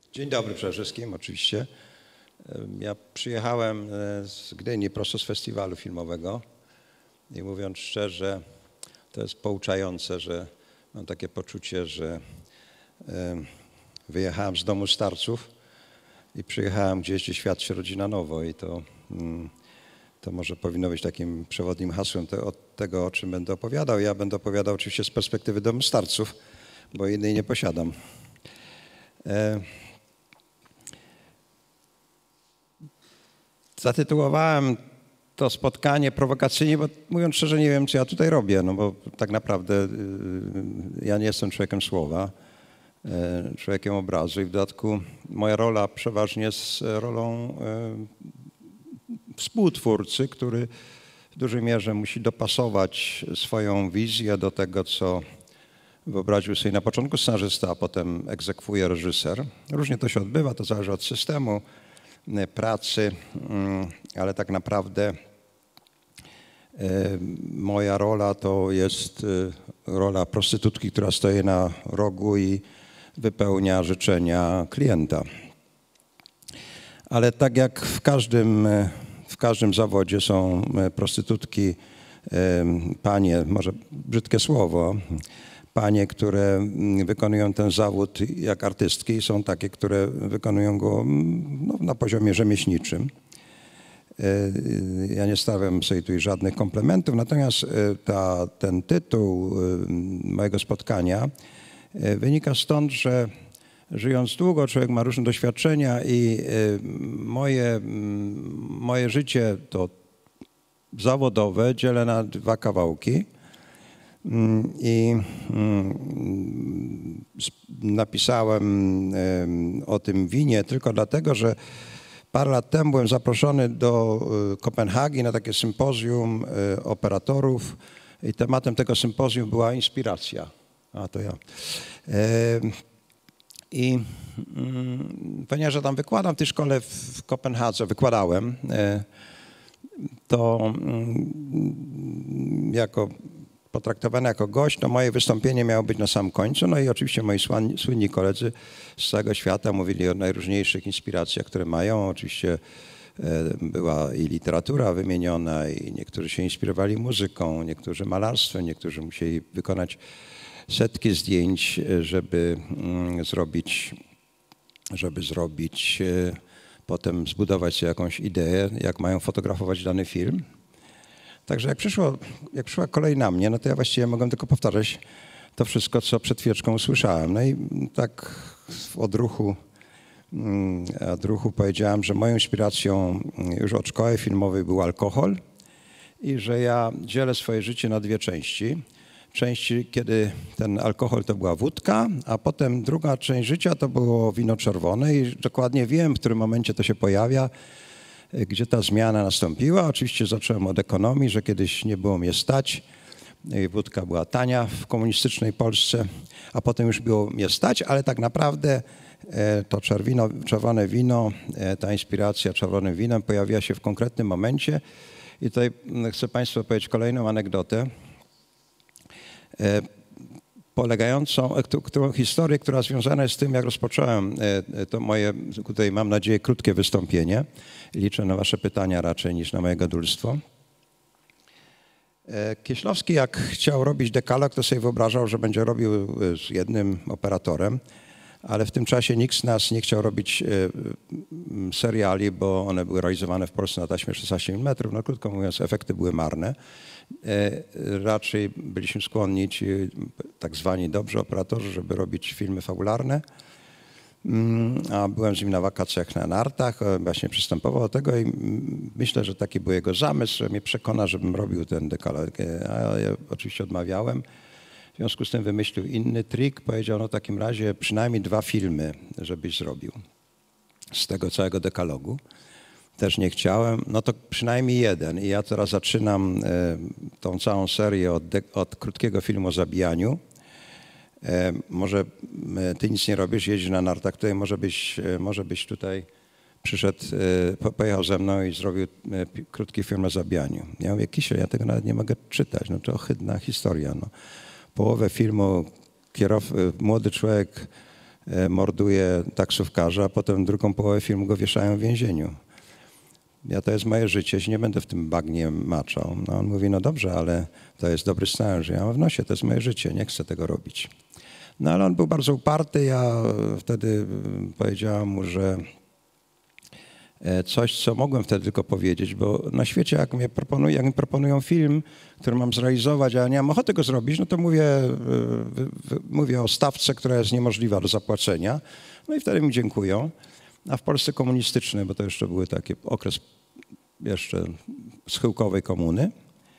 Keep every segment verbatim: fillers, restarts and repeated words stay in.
Dzień dobry przede wszystkim, oczywiście. Ja przyjechałem z Gdyni prosto z festiwalu filmowego i mówiąc szczerze, to jest pouczające, że mam takie poczucie, że wyjechałem z domu starców i przyjechałem gdzieś, gdzie świat się rodzi na nowo i to, to może powinno być takim przewodnim hasłem od tego, o czym będę opowiadał. Ja będę opowiadał oczywiście z perspektywy domu starców, bo innej nie posiadam. Zatytułowałem to spotkanie prowokacyjnie, bo mówiąc szczerze nie wiem, co ja tutaj robię, no bo tak naprawdę ja nie jestem człowiekiem słowa, człowiekiem obrazu i w dodatku moja rola przeważnie jest rolą współtwórcy, który w dużej mierze musi dopasować swoją wizję do tego, co wyobraził sobie na początku scenarzysta, a potem egzekwuje reżyser. Różnie to się odbywa, to zależy od systemu pracy, ale tak naprawdę moja rola to jest rola prostytutki, która stoi na rogu i wypełnia życzenia klienta. Ale tak jak w każdym, w każdym zawodzie są prostytutki, panie, może brzydkie słowo, panie, które wykonują ten zawód jak artystki i są takie, które wykonują go no, na poziomie rzemieślniczym. Ja nie stawiam sobie tu żadnych komplementów, natomiast ta, ten tytuł mojego spotkania wynika stąd, że żyjąc długo człowiek ma różne doświadczenia i moje, moje życie to zawodowe dzielę na dwa kawałki. I napisałem o tym winie tylko dlatego, że parę lat temu byłem zaproszony do Kopenhagi na takie sympozjum operatorów i tematem tego sympozjum była inspiracja. A to ja. I ponieważ ja tam wykładam w tej szkole w Kopenhadze, wykładałem, to jako potraktowany jako gość, to moje wystąpienie miało być na samym końcu. No i oczywiście moi słynni koledzy z całego świata mówili o najróżniejszych inspiracjach, które mają. Oczywiście była i literatura wymieniona i niektórzy się inspirowali muzyką, niektórzy malarstwem, niektórzy musieli wykonać setki zdjęć, żeby zrobić, żeby zrobić, potem zbudować sobie jakąś ideę, jak mają fotografować dany film. Także jak, przyszło, jak przyszła kolej na mnie, no to ja właściwie mogłem tylko powtarzać to wszystko, co przed chwileczką usłyszałem. No i tak w odruchu, odruchu powiedziałem, że moją inspiracją już od szkoły filmowej był alkohol i że ja dzielę swoje życie na dwie części. Części, kiedy ten alkohol to była wódka, a potem druga część życia to było wino czerwone i dokładnie wiem, w którym momencie to się pojawia, gdzie ta zmiana nastąpiła. Oczywiście zacząłem od ekonomii, że kiedyś nie było mnie stać. Wódka była tania w komunistycznej Polsce, a potem już było mnie stać, ale tak naprawdę to czerwino, czerwone wino, ta inspiracja czerwonym winem pojawiła się w konkretnym momencie. I tutaj chcę Państwu powiedzieć kolejną anegdotę, polegającą, którą historię, która związana jest z tym, jak rozpocząłem to moje, tutaj mam nadzieję, krótkie wystąpienie. Liczę na Wasze pytania raczej niż na moje gadulstwo. Kieślowski, jak chciał robić dekalog, to sobie wyobrażał, że będzie robił z jednym operatorem, ale w tym czasie nikt z nas nie chciał robić seriali, bo one były realizowane w Polsce na taśmie szesnaście milimetrów. No krótko mówiąc, efekty były marne. Raczej byliśmy skłonni, ci tak zwani dobrzy operatorzy, żeby robić filmy fabularne. A byłem z nim na wakacjach na nartach, właśnie przystępował do tego i myślę, że taki był jego zamysł, że mnie przekona, żebym robił ten dekalog. A ja oczywiście odmawiałem. W związku z tym wymyślił inny trik. Powiedział, no w takim razie przynajmniej dwa filmy, żebyś zrobił z tego całego dekalogu. Też nie chciałem, no to przynajmniej jeden. I ja teraz zaczynam tą całą serię od, od krótkiego filmu o zabijaniu. Może ty nic nie robisz, jeździsz na nartach, tutaj może byś, może byś tutaj przyszedł, pojechał ze mną i zrobił krótki film o zabijaniu. Ja mówię, Kisiel, ja tego nawet nie mogę czytać, no to ohydna historia. No. Połowę filmu kierow, młody człowiek morduje taksówkarza, a potem drugą połowę filmu go wieszają w więzieniu. Ja to jest moje życie, się nie będę w tym bagnie maczał. No on mówi, no dobrze, ale to jest dobry scenariusz. Ja mam w nosie, to jest moje życie, nie chcę tego robić. No ale on był bardzo uparty, ja wtedy powiedziałam mu, że coś, co mogłem wtedy tylko powiedzieć, bo na świecie jak, mnie proponują, jak mi proponują film, który mam zrealizować, a nie mam ochoty go zrobić, no to mówię, mówię o stawce, która jest niemożliwa do zapłacenia. No i wtedy mi dziękują. A w Polsce komunistycznej, bo to jeszcze był taki okres jeszcze schyłkowej komuny,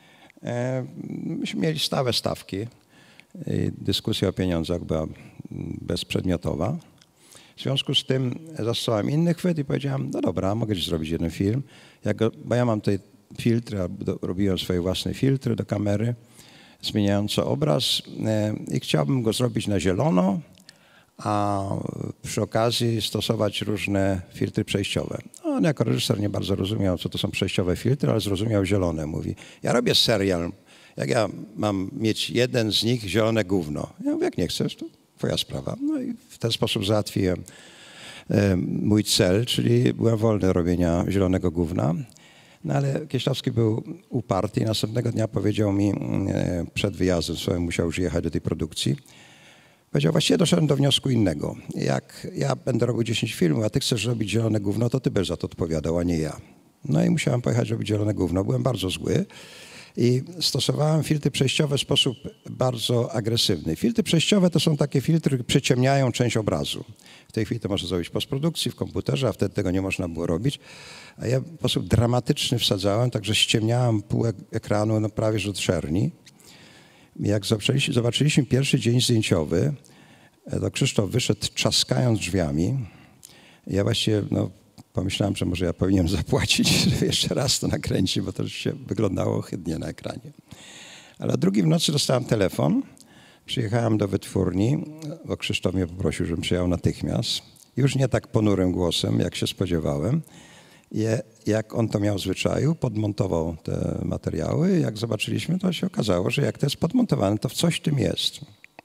myśmy mieli stałe stawki. I dyskusja o pieniądzach była bezprzedmiotowa. W związku z tym zastosowałem inny chwyt i powiedziałem, no dobra, mogę ci zrobić jeden film. Ja go, bo ja mam tutaj filtry, ja do, robiłem swoje własne filtry do kamery, zmieniające obraz e, i chciałbym go zrobić na zielono, a przy okazji stosować różne filtry przejściowe. On jako reżyser nie bardzo rozumiał, co to są przejściowe filtry, ale zrozumiał zielone. Mówi, ja robię serial, jak ja mam mieć jeden z nich zielone gówno? Ja mówię, jak nie chcesz, to twoja sprawa. No i w ten sposób załatwiłem e, mój cel, czyli byłem wolny do robienia zielonego gówna. No ale Kieślowski był uparty i następnego dnia powiedział mi, e, przed wyjazdem swoim musiał już jechać do tej produkcji, powiedział, właściwie doszedłem do wniosku innego. Jak ja będę robił dziesięć filmów, a ty chcesz robić zielone gówno, to ty będziesz za to odpowiadał, a nie ja. No i musiałem pojechać robić zielone gówno. Byłem bardzo zły. I stosowałem filtry przejściowe w sposób bardzo agresywny. Filtry przejściowe to są takie filtry, które przyciemniają część obrazu. W tej chwili to można zrobić w postprodukcji, w komputerze, a wtedy tego nie można było robić. A ja w sposób dramatyczny wsadzałem, także ściemniałem pół ekranu no prawie że od czerni. Jak zobaczyliśmy, zobaczyliśmy pierwszy dzień zdjęciowy, to Krzysztof wyszedł trzaskając drzwiami. Ja właściwie no, pomyślałem, że może ja powinienem zapłacić, żeby jeszcze raz to nakręcić, bo to się wyglądało ohydnie na ekranie. Ale o drugiej w nocy dostałem telefon. Przyjechałem do wytwórni, bo Krzysztof mnie poprosił, żebym przyjechał natychmiast. Już nie tak ponurym głosem, jak się spodziewałem. I jak on to miał w zwyczaju, podmontował te materiały. Jak zobaczyliśmy, to się okazało, że jak to jest podmontowane, to w coś w tym jest.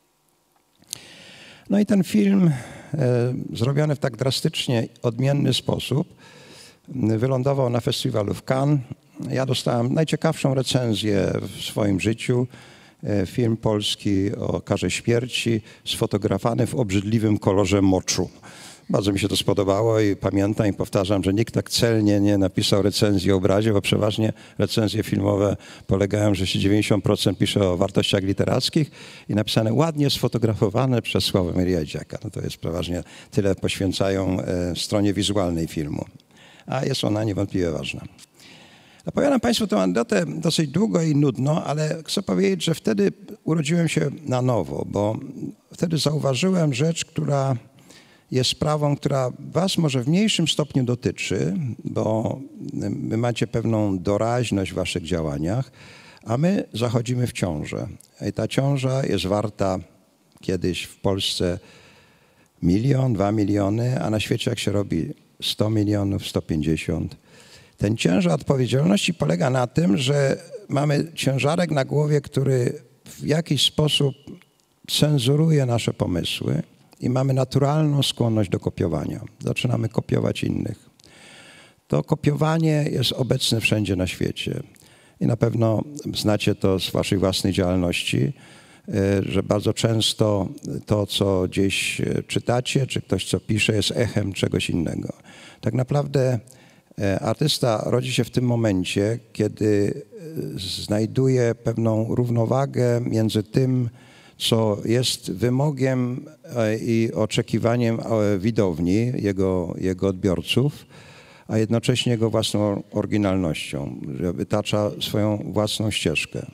No i ten film e, zrobiony w tak drastycznie odmienny sposób wylądował na festiwalu w Cannes. Ja dostałem najciekawszą recenzję w swoim życiu. E, film polski o karze śmierci, sfotografowany w obrzydliwym kolorze moczu. Bardzo mi się to spodobało i pamiętam i powtarzam, że nikt tak celnie nie napisał recenzji o obrazie, bo przeważnie recenzje filmowe polegają, że się dziewięćdziesiąt procent pisze o wartościach literackich i napisane ładnie sfotografowane przez Sławomira Jajdziaka. No to jest przeważnie tyle poświęcają e, stronie wizualnej filmu, a jest ona niewątpliwie ważna. Opowiadam Państwu tę anegdotę dosyć długo i nudno, ale chcę powiedzieć, że wtedy urodziłem się na nowo, bo wtedy zauważyłem rzecz, która jest sprawą, która was może w mniejszym stopniu dotyczy, bo wy macie pewną doraźność w waszych działaniach, a my zachodzimy w ciążę. I ta ciąża jest warta kiedyś w Polsce milion, dwa miliony, a na świecie jak się robi sto milionów, sto pięćdziesiąt. Ten ciężar odpowiedzialności polega na tym, że mamy ciężarek na głowie, który w jakiś sposób cenzuruje nasze pomysły. I mamy naturalną skłonność do kopiowania. Zaczynamy kopiować innych. To kopiowanie jest obecne wszędzie na świecie. I na pewno znacie to z waszej własnej działalności, że bardzo często to, co gdzieś czytacie, czy ktoś, co pisze, jest echem czegoś innego. Tak naprawdę artysta rodzi się w tym momencie, kiedy znajduje pewną równowagę między tym, co jest wymogiem i oczekiwaniem widowni, jego, jego odbiorców, a jednocześnie jego własną oryginalnością, że wytacza swoją własną ścieżkę.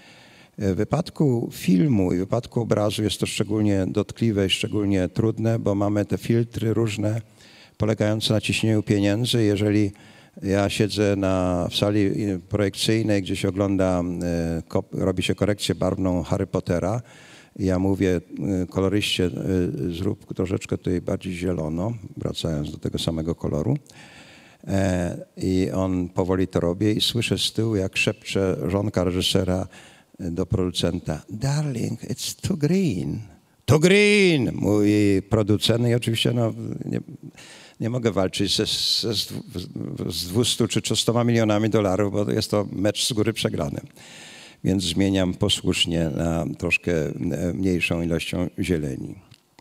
W wypadku filmu i w wypadku obrazu jest to szczególnie dotkliwe i szczególnie trudne, bo mamy te filtry różne, polegające na ciśnieniu pieniędzy. Jeżeli ja siedzę na, w sali projekcyjnej, gdzie się ogląda, robi się korekcję barwną Harry Pottera, ja mówię koloryście, zrób troszeczkę tutaj bardziej zielono, wracając do tego samego koloru. I on powoli to robi i słyszę z tyłu, jak szepcze żonka reżysera do producenta: Darling, it's too green. to green, mówi producent i oczywiście no, nie, nie mogę walczyć ze, ze, z dwustu czy trzystoma milionami dolarów, bo jest to mecz z góry przegrany. Więc zmieniam posłusznie na troszkę mniejszą ilością zieleni.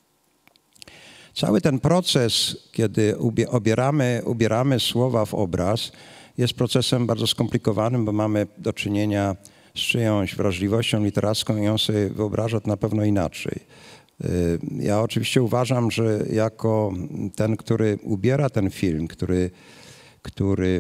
Cały ten proces, kiedy ubieramy, ubieramy słowa w obraz, jest procesem bardzo skomplikowanym, bo mamy do czynienia z czyjąś wrażliwością literacką i on sobie wyobraża to na pewno inaczej. Ja oczywiście uważam, że jako ten, który ubiera ten film, który, który,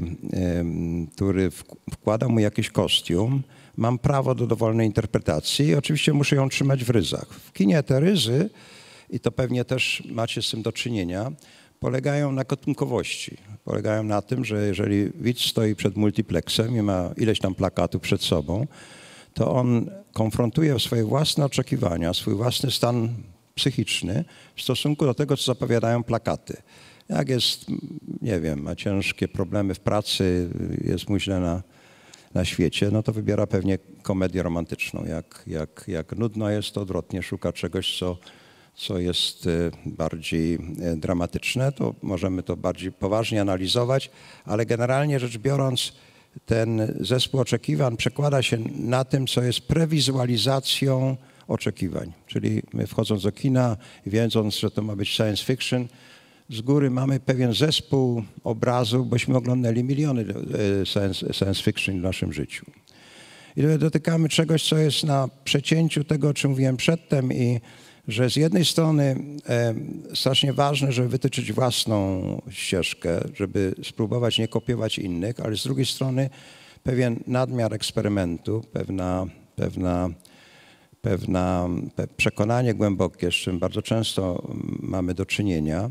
który wkłada mu jakiś kostium, mam prawo do dowolnej interpretacji i oczywiście muszę ją trzymać w ryzach. W kinie te ryzy, i to pewnie też macie z tym do czynienia, polegają na gatunkowości. Polegają na tym, że jeżeli widz stoi przed multiplexem i ma ileś tam plakatów przed sobą, to on konfrontuje swoje własne oczekiwania, swój własny stan psychiczny w stosunku do tego, co zapowiadają plakaty. Jak jest, nie wiem, ma ciężkie problemy w pracy, jest mu źle na, na świecie, no to wybiera pewnie komedię romantyczną. Jak, jak, jak nudno jest, to odwrotnie szuka czegoś, co co jest bardziej dramatyczne, to możemy to bardziej poważnie analizować, ale generalnie rzecz biorąc ten zespół oczekiwań przekłada się na tym, co jest prewizualizacją oczekiwań. Czyli my wchodząc do kina i wiedząc, że to ma być science fiction, z góry mamy pewien zespół obrazów, bośmy oglądali miliony science, science fiction w naszym życiu. I dotykamy czegoś, co jest na przecięciu tego, o czym mówiłem przedtem i że z jednej strony e, strasznie ważne, żeby wytyczyć własną ścieżkę, żeby spróbować nie kopiować innych, ale z drugiej strony pewien nadmiar eksperymentu, pewna, pewna, pewna pe, przekonanie głębokie, z czym bardzo często mamy do czynienia,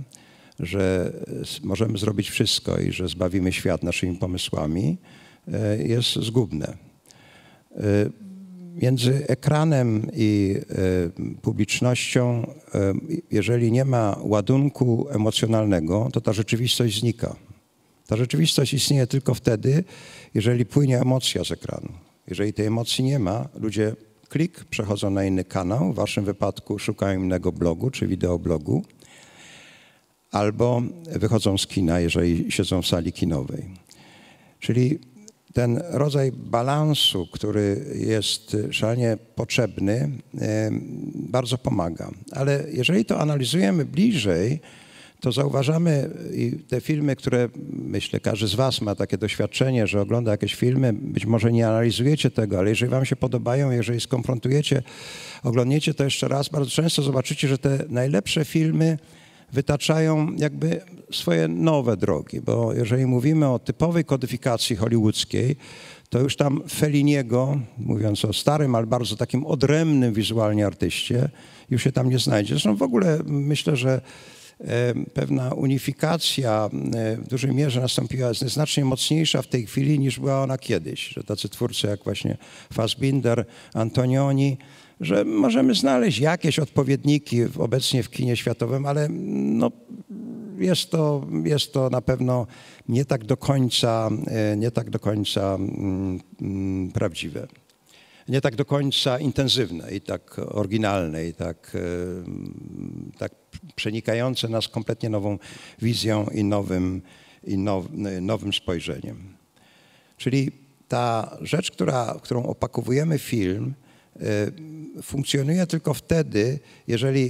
że możemy zrobić wszystko i że zbawimy świat naszymi pomysłami, e, jest zgubne. E, Między ekranem i y, publicznością, y, jeżeli nie ma ładunku emocjonalnego, to ta rzeczywistość znika. Ta rzeczywistość istnieje tylko wtedy, jeżeli płynie emocja z ekranu. Jeżeli tej emocji nie ma, ludzie klik, przechodzą na inny kanał, w waszym wypadku szukają innego blogu czy wideoblogu, albo wychodzą z kina, jeżeli siedzą w sali kinowej. Czyli ten rodzaj balansu, który jest szalenie potrzebny, bardzo pomaga. Ale jeżeli to analizujemy bliżej, to zauważamy i te filmy, które myślę, każdy z was ma takie doświadczenie, że ogląda jakieś filmy, być może nie analizujecie tego, ale jeżeli wam się podobają, jeżeli skonfrontujecie, oglądniecie to jeszcze raz, bardzo często zobaczycie, że te najlepsze filmy wytaczają jakby swoje nowe drogi, bo jeżeli mówimy o typowej kodyfikacji hollywoodzkiej, to już tam Felliniego, mówiąc o starym, ale bardzo takim odrębnym wizualnie artyście, już się tam nie znajdzie. Zresztą w ogóle myślę, że pewna unifikacja w dużej mierze nastąpiła, jest znacznie mocniejsza w tej chwili niż była ona kiedyś, że tacy twórcy jak właśnie Fassbinder, Antonioni, że możemy znaleźć jakieś odpowiedniki obecnie w kinie światowym, ale no, jest to, jest to na pewno nie tak do końca, nie tak do końca mm, prawdziwe. Nie tak do końca intensywne i tak oryginalne i tak, tak przenikające nas kompletnie nową wizją i nowym, i now, nowym spojrzeniem. Czyli ta rzecz, która, którą opakowujemy film, funkcjonuje tylko wtedy, jeżeli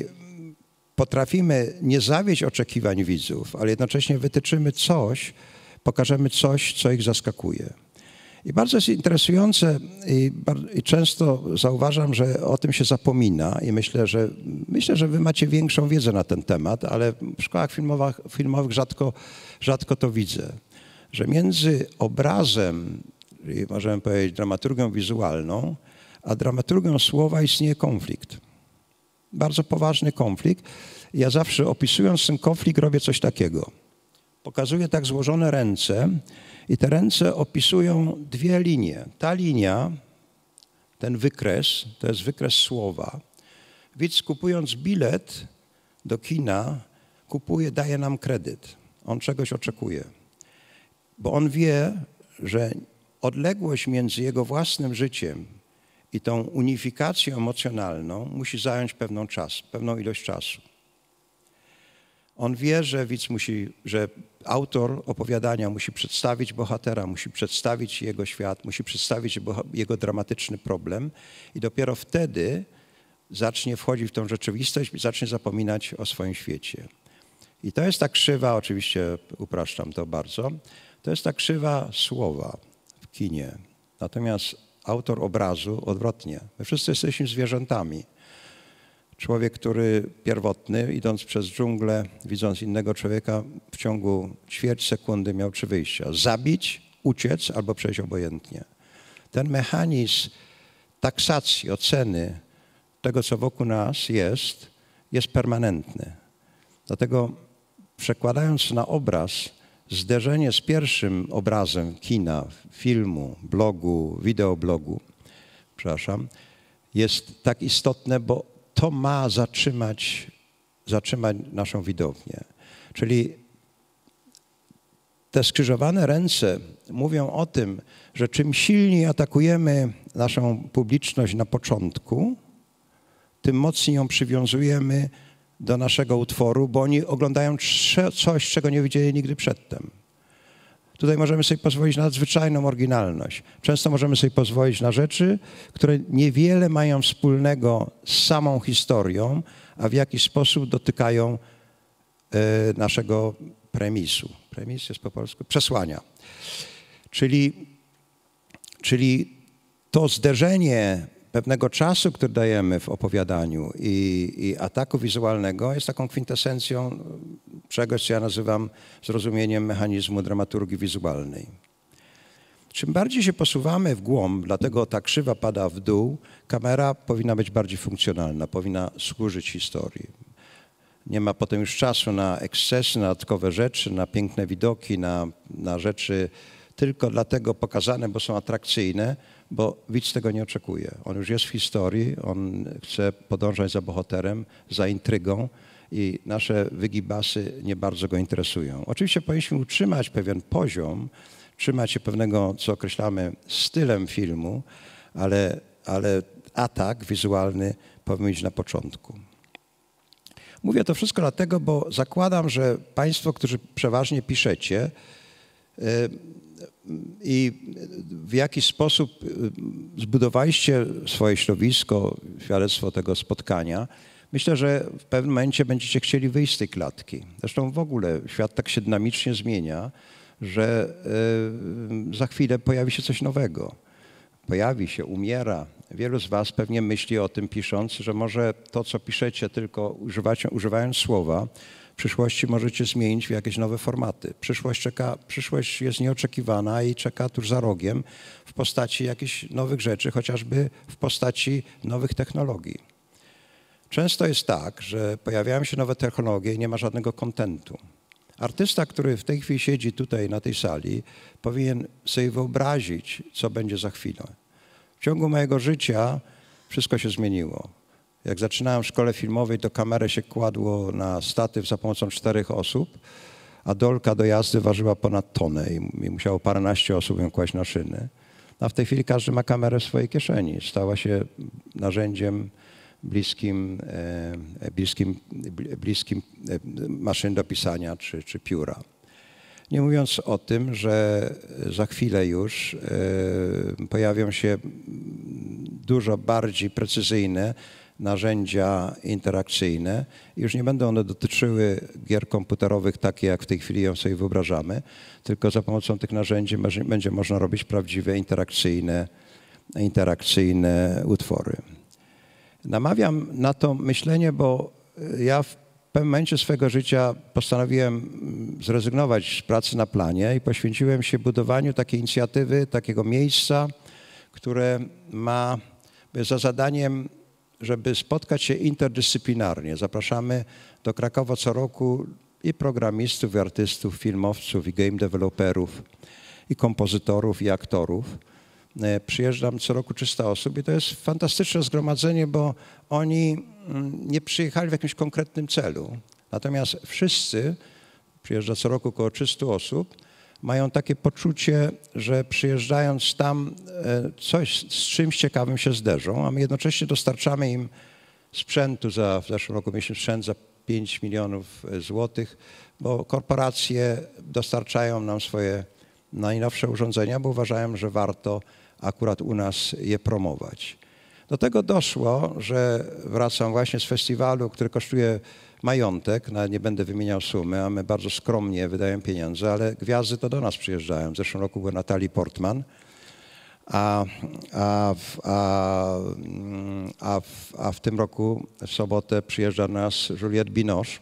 potrafimy nie zawieść oczekiwań widzów, ale jednocześnie wytyczymy coś, pokażemy coś, co ich zaskakuje. I bardzo jest interesujące i, i często zauważam, że o tym się zapomina i myślę, że myślę, że wy macie większą wiedzę na ten temat, ale w szkołach filmowych, filmowych rzadko, rzadko to widzę, że między obrazem, czyli możemy powiedzieć dramaturgią wizualną, a dramaturgią słowa istnieje konflikt. Bardzo poważny konflikt. Ja zawsze opisując ten konflikt robię coś takiego. Pokazuję tak złożone ręce i te ręce opisują dwie linie. Ta linia, ten wykres, to jest wykres słowa. Widz kupując bilet do kina, kupuje, daje nam kredyt. On czegoś oczekuje. Bo on wie, że odległość między jego własnym życiem i tą unifikacją emocjonalną musi zająć pewną czas, pewną ilość czasu. On wie, że widz musi, że autor opowiadania musi przedstawić bohatera, musi przedstawić jego świat, musi przedstawić jego dramatyczny problem i dopiero wtedy zacznie wchodzić w tą rzeczywistość i zacznie zapominać o swoim świecie. I to jest ta krzywa, oczywiście upraszczam to bardzo, to jest ta krzywa słowa w kinie. Natomiast autor obrazu odwrotnie. My wszyscy jesteśmy zwierzętami. Człowiek, który pierwotny, idąc przez dżunglę, widząc innego człowieka, w ciągu ćwierć sekundy miał trzy wyjścia. Zabić, uciec albo przejść obojętnie. Ten mechanizm taksacji, oceny tego, co wokół nas jest, jest permanentny. Dlatego przekładając na obraz, zderzenie z pierwszym obrazem kina, filmu, blogu, wideoblogu, przepraszam, jest tak istotne, bo to ma zatrzymać, zatrzymać naszą widownię. Czyli te skrzyżowane ręce mówią o tym, że czym silniej atakujemy naszą publiczność na początku, tym mocniej ją przywiązujemy do naszego utworu, bo oni oglądają coś, czego nie widzieli nigdy przedtem. Tutaj możemy sobie pozwolić na nadzwyczajną oryginalność. Często możemy sobie pozwolić na rzeczy, które niewiele mają wspólnego z samą historią, a w jakiś sposób dotykają e, naszego premisu. Premis jest po polsku? Przesłania. Czyli, czyli to zderzenie pewnego czasu, który dajemy w opowiadaniu i, i ataku wizualnego jest taką kwintesencją czegoś, co ja nazywam zrozumieniem mechanizmu dramaturgii wizualnej. Czym bardziej się posuwamy w głąb, dlatego ta krzywa pada w dół, kamera powinna być bardziej funkcjonalna, powinna służyć historii. Nie ma potem już czasu na ekscesy, na dodatkowe rzeczy, na piękne widoki, na, na rzeczy tylko dlatego pokazane, bo są atrakcyjne, bo widz tego nie oczekuje. On już jest w historii, on chce podążać za bohaterem, za intrygą i nasze wygibasy nie bardzo go interesują. Oczywiście powinniśmy utrzymać pewien poziom, trzymać się pewnego, co określamy, stylem filmu, ale, ale atak wizualny powinien być na początku. Mówię to wszystko dlatego, bo zakładam, że państwo, którzy przeważnie piszecie, i w jaki sposób zbudowaliście swoje środowisko, świadectwo tego spotkania, myślę, że w pewnym momencie będziecie chcieli wyjść z tej klatki. Zresztą w ogóle świat tak się dynamicznie zmienia, że za chwilę pojawi się coś nowego. Pojawi się, umiera. Wielu z was pewnie myśli o tym pisząc, że może to, co piszecie, tylko używacie, używając słowa, w przyszłości możecie zmienić w jakieś nowe formaty. Przyszłość, czeka, przyszłość jest nieoczekiwana i czeka tuż za rogiem w postaci jakichś nowych rzeczy, chociażby w postaci nowych technologii. Często jest tak, że pojawiają się nowe technologie i nie ma żadnego kontentu. Artysta, który w tej chwili siedzi tutaj na tej sali, powinien sobie wyobrazić, co będzie za chwilę. W ciągu mojego życia wszystko się zmieniło. Jak zaczynałem w szkole filmowej, to kamerę się kładło na statyw za pomocą czterech osób, a dolka do jazdy ważyła ponad tonę i musiało paręnaście osób ją kłaść na szyny. A w tej chwili każdy ma kamerę w swojej kieszeni. Stała się narzędziem bliskim, bliskim, bliskim maszyn do pisania czy, czy pióra. Nie mówiąc o tym, że za chwilę już pojawią się dużo bardziej precyzyjne narzędzia interakcyjne. Już nie będą one dotyczyły gier komputerowych takie, jak w tej chwili ją sobie wyobrażamy, tylko za pomocą tych narzędzi będzie można robić prawdziwe interakcyjne, interakcyjne utwory. Namawiam na to myślenie, bo ja w pewnym momencie swojego życia postanowiłem zrezygnować z pracy na planie i poświęciłem się budowaniu takiej inicjatywy, takiego miejsca, które ma za zadaniem, żeby spotkać się interdyscyplinarnie. Zapraszamy do Krakowa co roku i programistów, i artystów, filmowców, i game developerów, i kompozytorów, i aktorów. Przyjeżdżam co roku trzysta osób i to jest fantastyczne zgromadzenie, bo oni nie przyjechali w jakimś konkretnym celu. Natomiast wszyscy, przyjeżdża co roku około trzystu osób, mają takie poczucie, że przyjeżdżając tam coś z czymś ciekawym się zderzą, a my jednocześnie dostarczamy im sprzętu. Za, w zeszłym roku mieliśmy sprzęt za pięć milionów złotych, bo korporacje dostarczają nam swoje najnowsze urządzenia, bo uważają, że warto akurat u nas je promować. Do tego doszło, że wracam właśnie z festiwalu, który kosztuje majątek, nawet nie będę wymieniał sumy, a my bardzo skromnie wydajemy pieniądze, ale gwiazdy to do nas przyjeżdżają. W zeszłym roku była Natalie Portman, a, a, w, a, a, w, a w tym roku w sobotę przyjeżdża do nas Juliette Binoche,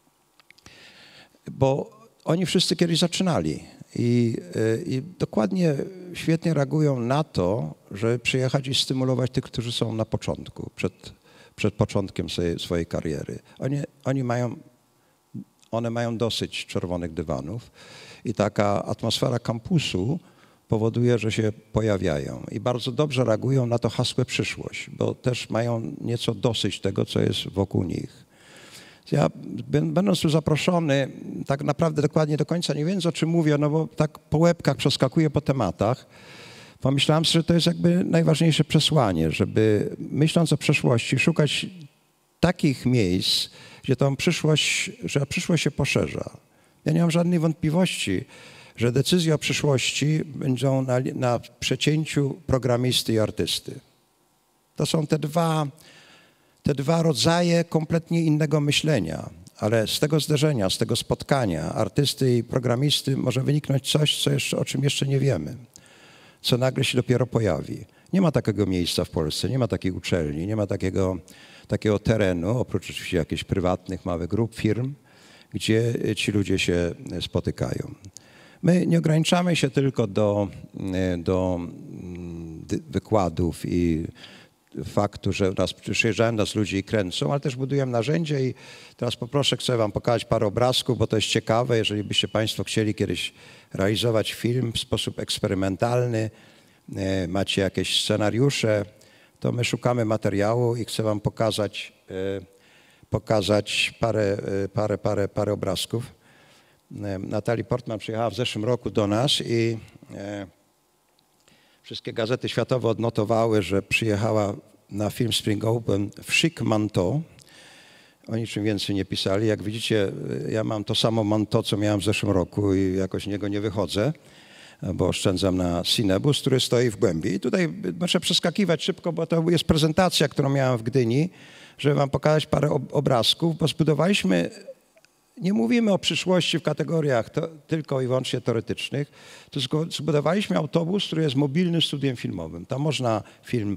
bo oni wszyscy kiedyś zaczynali i, i dokładnie świetnie reagują na to, żeby przyjechać i stymulować tych, którzy są na początku, przed, przed początkiem swojej, swojej kariery. Oni, oni mają, one mają dosyć czerwonych dywanów i taka atmosfera kampusu powoduje, że się pojawiają i bardzo dobrze reagują na to hasłe przyszłość, bo też mają nieco dosyć tego, co jest wokół nich. Ja, będąc tu zaproszony, tak naprawdę dokładnie do końca nie wiem, o czym mówię, no bo tak po łebkach przeskakuję po tematach, pomyślałem sobie, że to jest jakby najważniejsze przesłanie, żeby myśląc o przyszłości, szukać takich miejsc, gdzie tą przyszłość, że przyszłość się poszerza. Ja nie mam żadnej wątpliwości, że decyzje o przyszłości będą na, na przecięciu programisty i artysty. To są te dwa, te dwa rodzaje kompletnie innego myślenia, ale z tego zderzenia, z tego spotkania artysty i programisty może wyniknąć coś, co jeszcze, o czym jeszcze nie wiemy, co nagle się dopiero pojawi. Nie ma takiego miejsca w Polsce, nie ma takiej uczelni, nie ma takiego, takiego terenu, oprócz oczywiście jakichś prywatnych, małych grup, firm, gdzie ci ludzie się spotykają. My nie ograniczamy się tylko do, do wykładów i faktu, że nas, przyjeżdżają nas ludzie i kręcą, ale też budujemy narzędzia i teraz poproszę, chcę wam pokazać parę obrazków, bo to jest ciekawe, jeżeli byście państwo chcieli kiedyś realizować film w sposób eksperymentalny, macie jakieś scenariusze, to my szukamy materiału i chcę wam pokazać, pokazać parę, parę, parę, parę obrazków. Natalie Portman przyjechała w zeszłym roku do nas i e, wszystkie gazety światowe odnotowały, że przyjechała na film Spring Open w chic manteau. O niczym więcej nie pisali. Jak widzicie, ja mam to samo manteau, co miałem w zeszłym roku i jakoś z niego nie wychodzę, bo oszczędzam na Cinebus, który stoi w głębi. I tutaj muszę przeskakiwać szybko, bo to jest prezentacja, którą miałem w Gdyni, żeby wam pokazać parę obrazków, bo zbudowaliśmy. Nie mówimy o przyszłości w kategoriach to, tylko i wyłącznie teoretycznych. To zbudowaliśmy autobus, który jest mobilnym studiem filmowym. Tam można film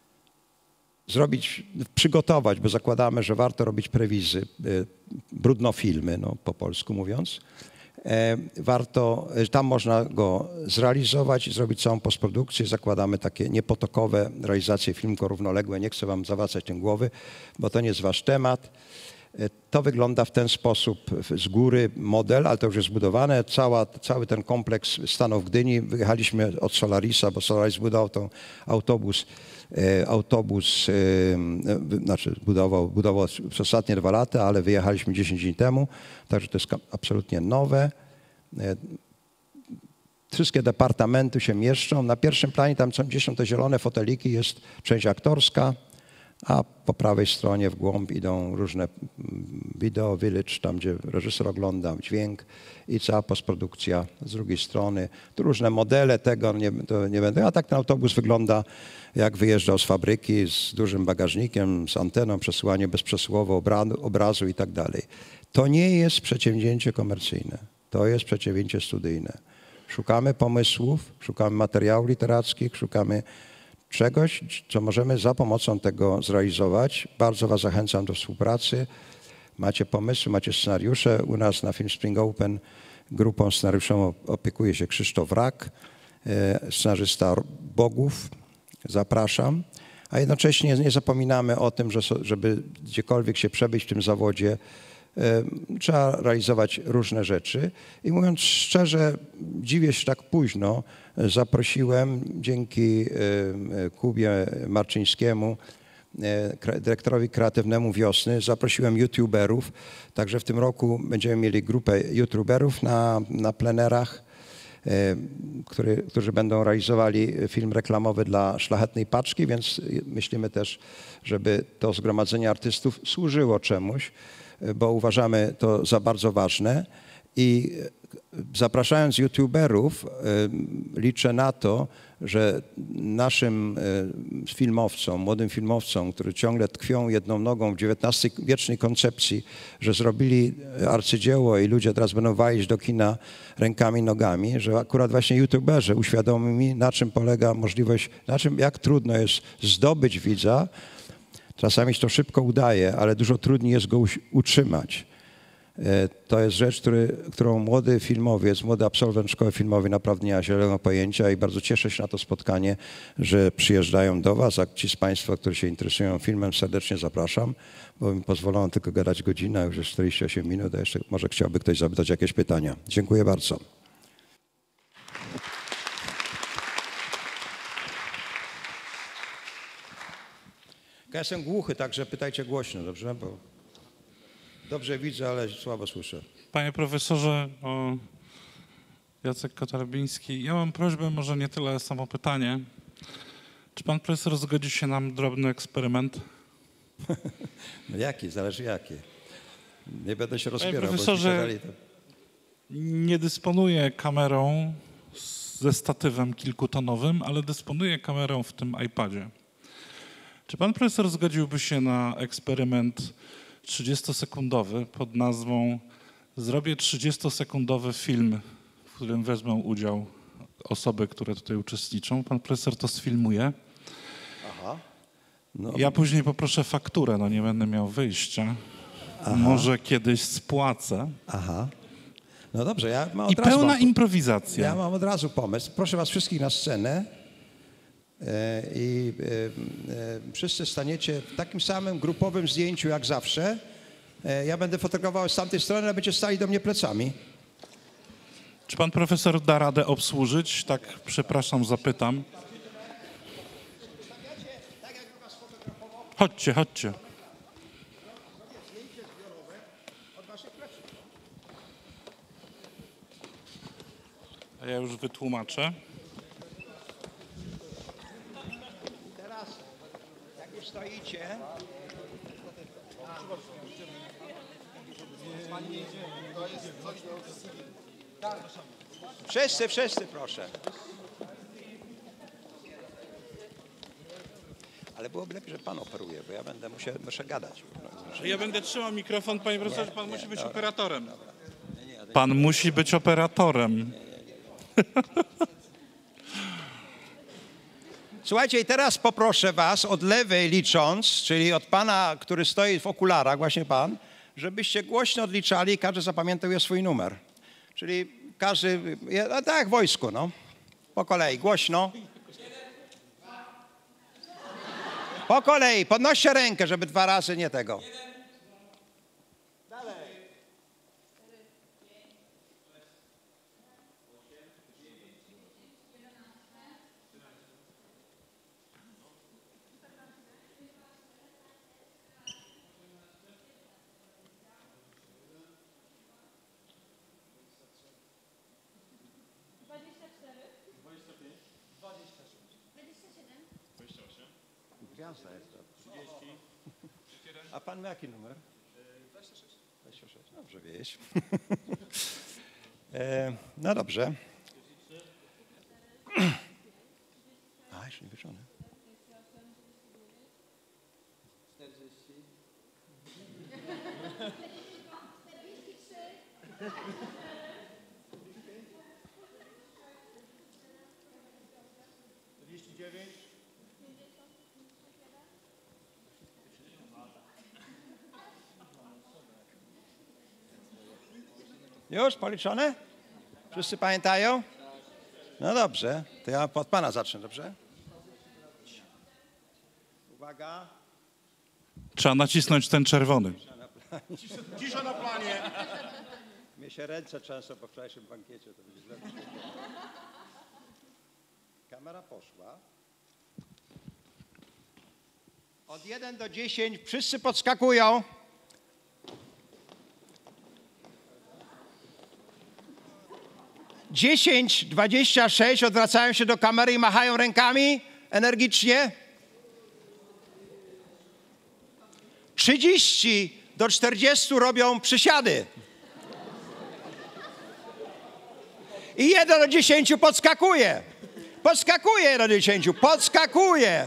zrobić, przygotować, bo zakładamy, że warto robić prewizy, brudnofilmy, no, po polsku mówiąc. E, warto, tam można go zrealizować i zrobić całą postprodukcję. Zakładamy takie niepotokowe realizacje filmów równoległe. Nie chcę wam zawracać tym głowy, bo to nie jest wasz temat. To wygląda w ten sposób z góry model, ale to już jest zbudowane. Cała, cały ten kompleks stanął w Gdyni. Wyjechaliśmy od Solarisa, bo Solaris budował ten autobus, e, autobus e, znaczy budował, budował przez ostatnie dwa lata, ale wyjechaliśmy dziesięć dni temu, także to jest absolutnie nowe. E, wszystkie departamenty się mieszczą. Na pierwszym planie tam są gdzieś są te zielone foteliki, jest część aktorska, a po prawej stronie w głąb idą różne video village, tam gdzie reżyser ogląda dźwięk i cała postprodukcja z drugiej strony. Tu różne modele tego, nie, to nie będę, a tak ten autobus wygląda jak wyjeżdżał z fabryki z dużym bagażnikiem, z anteną, przesyłanie bezprzesyłowo obrazu, obrazu i tak dalej. To nie jest przedsięwzięcie komercyjne, to jest przedsięwzięcie studyjne. Szukamy pomysłów, szukamy materiałów literackich, szukamy czegoś, co możemy za pomocą tego zrealizować. Bardzo was zachęcam do współpracy. Macie pomysły, macie scenariusze. U nas na Film Spring Open grupą scenariuszową opiekuje się Krzysztof Rak, scenarzysta Bogów. Zapraszam. A jednocześnie nie zapominamy o tym, że żeby gdziekolwiek się przebyć w tym zawodzie, trzeba realizować różne rzeczy. I mówiąc szczerze, dziwię się tak późno, zaprosiłem dzięki Kubie Marczyńskiemu, dyrektorowi kreatywnemu Wiosny, zaprosiłem youtuberów, także w tym roku będziemy mieli grupę youtuberów na, na plenerach. który, którzy będą realizowali film reklamowy dla Szlachetnej Paczki, więc myślimy też, żeby to zgromadzenie artystów służyło czemuś, bo uważamy to za bardzo ważne. I zapraszając youtuberów, liczę na to, że naszym filmowcom, młodym filmowcom, którzy ciągle tkwią jedną nogą w dziewiętnastowiecznej koncepcji, że zrobili arcydzieło i ludzie teraz będą walić do kina rękami, nogami, że akurat właśnie youtuberzy uświadomili, na czym polega możliwość, na czym, jak trudno jest zdobyć widza. Czasami się to szybko udaje, ale dużo trudniej jest go utrzymać. To jest rzecz, który, którą młody filmowiec, młody absolwent szkoły filmowej naprawdę nie ma zielonego pojęcia i bardzo cieszę się na to spotkanie, że przyjeżdżają do was, a ci z państwa, którzy się interesują filmem, serdecznie zapraszam, bo mi pozwolono tylko gadać godzinę, a już jest czterdzieści osiem minut, a jeszcze może chciałby ktoś zapytać jakieś pytania. Dziękuję bardzo. Ja jestem głuchy, także pytajcie głośno, dobrze? Bo dobrze widzę, ale słabo słyszę. Panie profesorze, o, Jacek Kotarbiński, ja mam prośbę, może nie tyle samo pytanie. Czy pan profesor zgodzi się na drobny eksperyment? No jaki? Zależy jaki. Nie będę się rozbierał. Panie profesorze, bo to... nie dysponuję kamerą ze statywem kilkutonowym, ale dysponuję kamerą w tym iPadzie. Czy pan profesor zgodziłby się na eksperyment trzydziestosekundowy pod nazwą zrobię trzydziestosekundowy film, w którym wezmą udział osoby, które tutaj uczestniczą. Pan profesor to sfilmuje. Aha. No. Ja później poproszę fakturę, no nie będę miał wyjścia. Aha. Może kiedyś spłacę. Aha. No dobrze, ja mam od I razu pełna mam, improwizacja. Ja mam od razu pomysł. Proszę was wszystkich na scenę i wszyscy staniecie w takim samym grupowym zdjęciu jak zawsze. Ja będę fotografował z tamtej strony, a będziecie stali do mnie plecami. Czy pan profesor da radę obsłużyć? Tak, przepraszam, zapytam. Chodźcie, chodźcie. A ja już wytłumaczę. Teraz, jak już stoicie... Wszyscy, wszyscy, proszę. Ale byłoby lepiej, że pan operuje, bo ja będę musiał, muszę gadać. Ja będę trzymał mikrofon, panie profesorze, pan nie, musi być dobra, operatorem. dobra. Nie, nie, ale... Pan musi być operatorem. Słuchajcie, i teraz poproszę was od lewej licząc, czyli od pana, który stoi w okularach, właśnie pan, żebyście głośno odliczali i każdy zapamiętał je swój numer. Czyli każdy, no tak jak w wojsku, no. Po kolei, głośno. Po kolei, podnoście rękę, żeby dwa razy nie tego. Dalej. Gwiazda jest to. trzydzieści. A pan ma jaki numer? dwadzieścia sześć. dwadzieścia sześć. Dobrze wieś. e, no dobrze. A, jeszcze nie wieczony. czterdzieści. czterdzieści dziewięć. Już policzone? Wszyscy pamiętają? No dobrze, to ja od pana zacznę, dobrze? Uwaga. Trzeba nacisnąć ten czerwony. Cisza na planie. Mnie się ręce często po wczorajszym bankiecie, to będzie źle. Kamera poszła. Od jeden do dziesięciu wszyscy podskakują. dziesięć, dwadzieścia sześć odwracają się do kamery i machają rękami energicznie. trzydzieści do czterdziestu robią przysiady. I jeden do dziesięciu podskakuje. Podskakuje jeden do dziesięciu, podskakuje.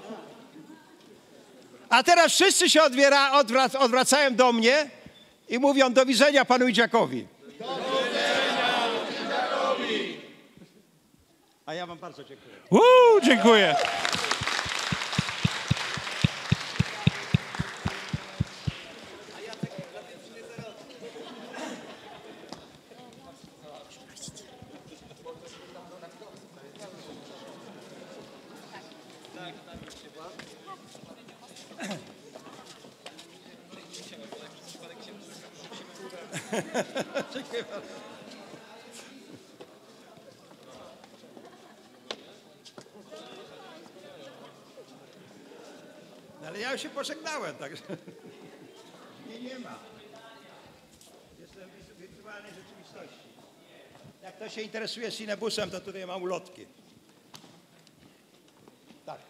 A teraz wszyscy się odwiera, odwrac, odwracają do mnie i mówią do widzenia panu Idziakowi. Do widzenia Idziakowi. A ja wam bardzo dziękuję. Uuu, dziękuję. Dziękuję bardzo. Ale ja już się pożegnałem, także nie, nie ma. Jestem w wirtualnej rzeczywistości. Jak ktoś się interesuje Cinebusem, to tutaj mam ulotki. Tak.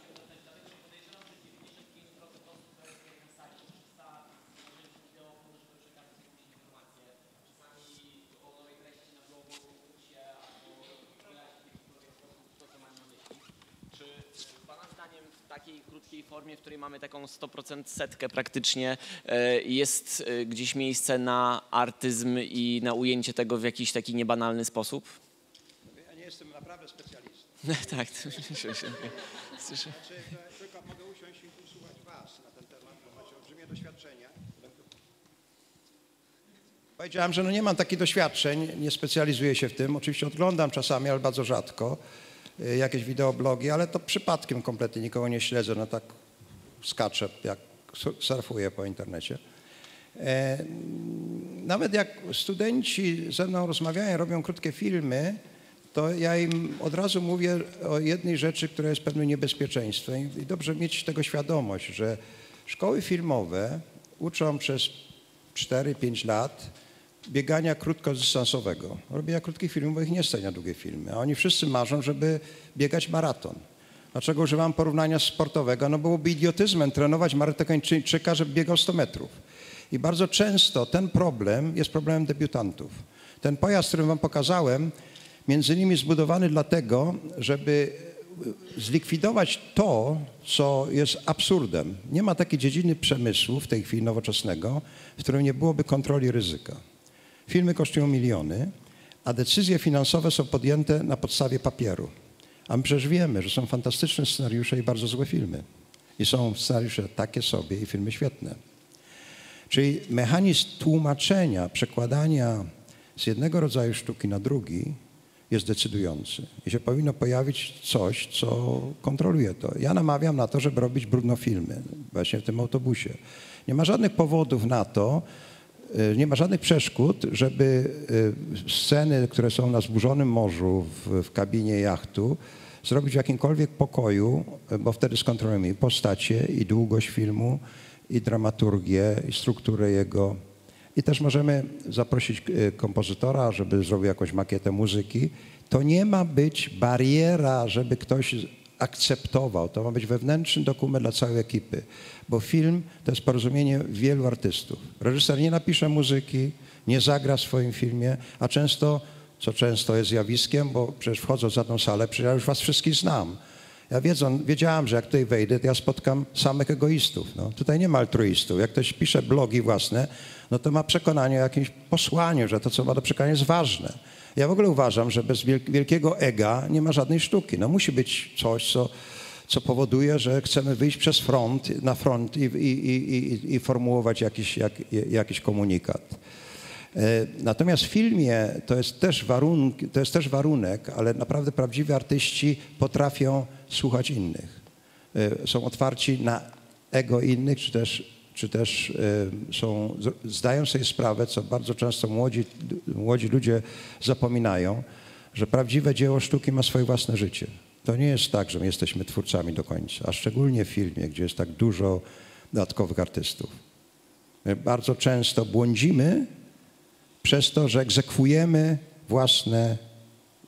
W takiej krótkiej formie, w której mamy taką sto procent setkę praktycznie, jest gdzieś miejsce na artyzm i na ujęcie tego w jakiś taki niebanalny sposób? Ja nie jestem naprawdę specjalistą. Tak, słyszę. Słyszę. Tylko mogę usiąść i posłuchać was na ten temat, bo macie olbrzymie doświadczenia. Powiedziałem, że no nie mam takich doświadczeń, nie specjalizuję się w tym. Oczywiście oglądam czasami, ale bardzo rzadko. Jakieś wideoblogi, ale to przypadkiem kompletnie nikogo nie śledzę, no tak skaczę, jak surfuję po internecie. E, nawet jak studenci ze mną rozmawiają, robią krótkie filmy, to ja im od razu mówię o jednej rzeczy, która jest pewnym niebezpieczeństwem i dobrze mieć tego świadomość, że szkoły filmowe uczą przez cztery pięć lat biegania krótkodystansowego. Robienia krótkich filmów, bo ich nie stać na długie filmy. A oni wszyscy marzą, żeby biegać maraton. Dlaczego używam porównania sportowego? No byłoby idiotyzmem trenować maratończyka, żeby biegał sto metrów. I bardzo często ten problem jest problemem debiutantów. Ten pojazd, który wam pokazałem, między innymi zbudowany dlatego, żeby zlikwidować to, co jest absurdem. Nie ma takiej dziedziny przemysłu w tej chwili nowoczesnego, w którym nie byłoby kontroli ryzyka. Filmy kosztują miliony, a decyzje finansowe są podjęte na podstawie papieru. A my przecież wiemy, że są fantastyczne scenariusze i bardzo złe filmy. I są scenariusze takie sobie i filmy świetne. Czyli mechanizm tłumaczenia, przekładania z jednego rodzaju sztuki na drugi jest decydujący. I się powinno pojawić coś, co kontroluje to. Ja namawiam na to, żeby robić brudnofilmy, właśnie w tym autobusie. Nie ma żadnych powodów na to, nie ma żadnych przeszkód, żeby sceny, które są na zburzonym morzu w, w kabinie jachtu, zrobić w jakimkolwiek pokoju, bo wtedy skontrolujemy i postacie, i długość filmu, i dramaturgię, i strukturę jego. I też możemy zaprosić kompozytora, żeby zrobił jakąś makietę muzyki. To nie ma być bariera, żeby ktoś akceptował. To ma być wewnętrzny dokument dla całej ekipy. Bo film to jest porozumienie wielu artystów. Reżyser nie napisze muzyki, nie zagra w swoim filmie, a często, co często jest zjawiskiem, bo przecież wchodząc za tą salę, przecież ja już was wszystkich znam. Ja wiedzą, wiedziałam, że jak tutaj wejdę, to ja spotkam samych egoistów. No, tutaj nie ma altruistów. Jak ktoś pisze blogi własne, no to ma przekonanie o jakimś posłaniu, że to, co ma do przekazania, jest ważne. Ja w ogóle uważam, że bez wielkiego ega nie ma żadnej sztuki. No musi być coś, co, co powoduje, że chcemy wyjść przez front, na front i, i, i, i formułować jakiś, jak, jakiś komunikat. Natomiast w filmie to jest, też warun, to jest też warunek, ale naprawdę prawdziwi artyści potrafią słuchać innych. Są otwarci na ego innych, czy też, czy też są, zdają sobie sprawę, co bardzo często młodzi, młodzi ludzie zapominają, że prawdziwe dzieło sztuki ma swoje własne życie. To nie jest tak, że my jesteśmy twórcami do końca, a szczególnie w filmie, gdzie jest tak dużo dodatkowych artystów. My bardzo często błądzimy przez to, że egzekwujemy własne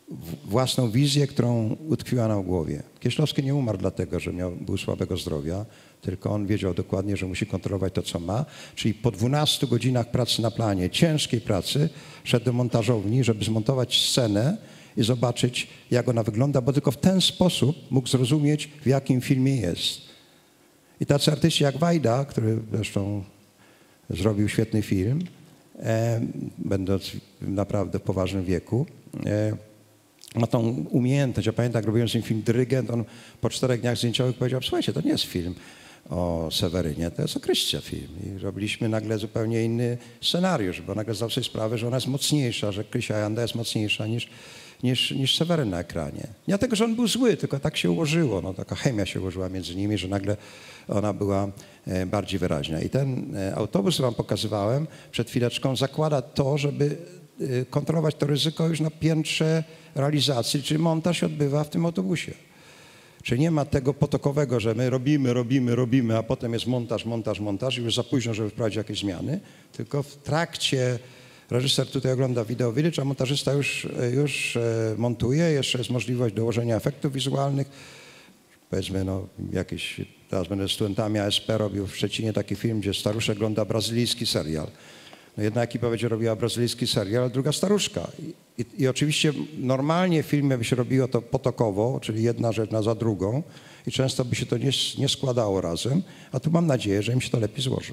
własną wizję, którą utkwiła nam w głowie. Kieślowski nie umarł dlatego, że miał, był słabego zdrowia, tylko on wiedział dokładnie, że musi kontrolować to, co ma. Czyli po dwunastu godzinach pracy na planie, ciężkiej pracy, szedł do montażowni, żeby zmontować scenę i zobaczyć, jak ona wygląda, bo tylko w ten sposób mógł zrozumieć, w jakim filmie jest. I tacy artyści jak Wajda, który zresztą zrobił świetny film, e, będąc naprawdę w poważnym wieku, e, ma tą umiejętność. Ja pamiętam, jak robiłem z nim film Dyrygent, on po czterech dniach zdjęciowych powiedział, słuchajcie, to nie jest film o Sewerynie, to jest o Kryście film. I robiliśmy nagle zupełnie inny scenariusz, bo nagle zdał sobie sprawę, że ona jest mocniejsza, że Krysia Janda jest mocniejsza niż, niż, niż Seweryn na ekranie. Nie dlatego, że on był zły, tylko tak się ułożyło, no, taka chemia się ułożyła między nimi, że nagle ona była e, bardziej wyraźna. I ten e, autobus, który wam pokazywałem przed chwileczką, zakłada to, żeby e, kontrolować to ryzyko już na piętrze realizacji, czyli montaż się odbywa w tym autobusie. Czyli nie ma tego potokowego, że my robimy, robimy, robimy, a potem jest montaż, montaż, montaż i już za późno, żeby wprowadzić jakieś zmiany, tylko w trakcie reżyser tutaj ogląda wideo village, a montażysta już, już montuje, jeszcze jest możliwość dołożenia efektów wizualnych. Powiedzmy, no jakieś, teraz będę z studentami A S P robił w Szczecinie taki film, gdzie staruszek ogląda brazylijski serial. No jedna ekipa będzie robiła brazylijski serial, a druga staruszka. I, i, I oczywiście normalnie w filmie by się robiło to potokowo, czyli jedna rzecz na za drugą i często by się to nie, nie składało razem, a tu mam nadzieję, że im się to lepiej złoży.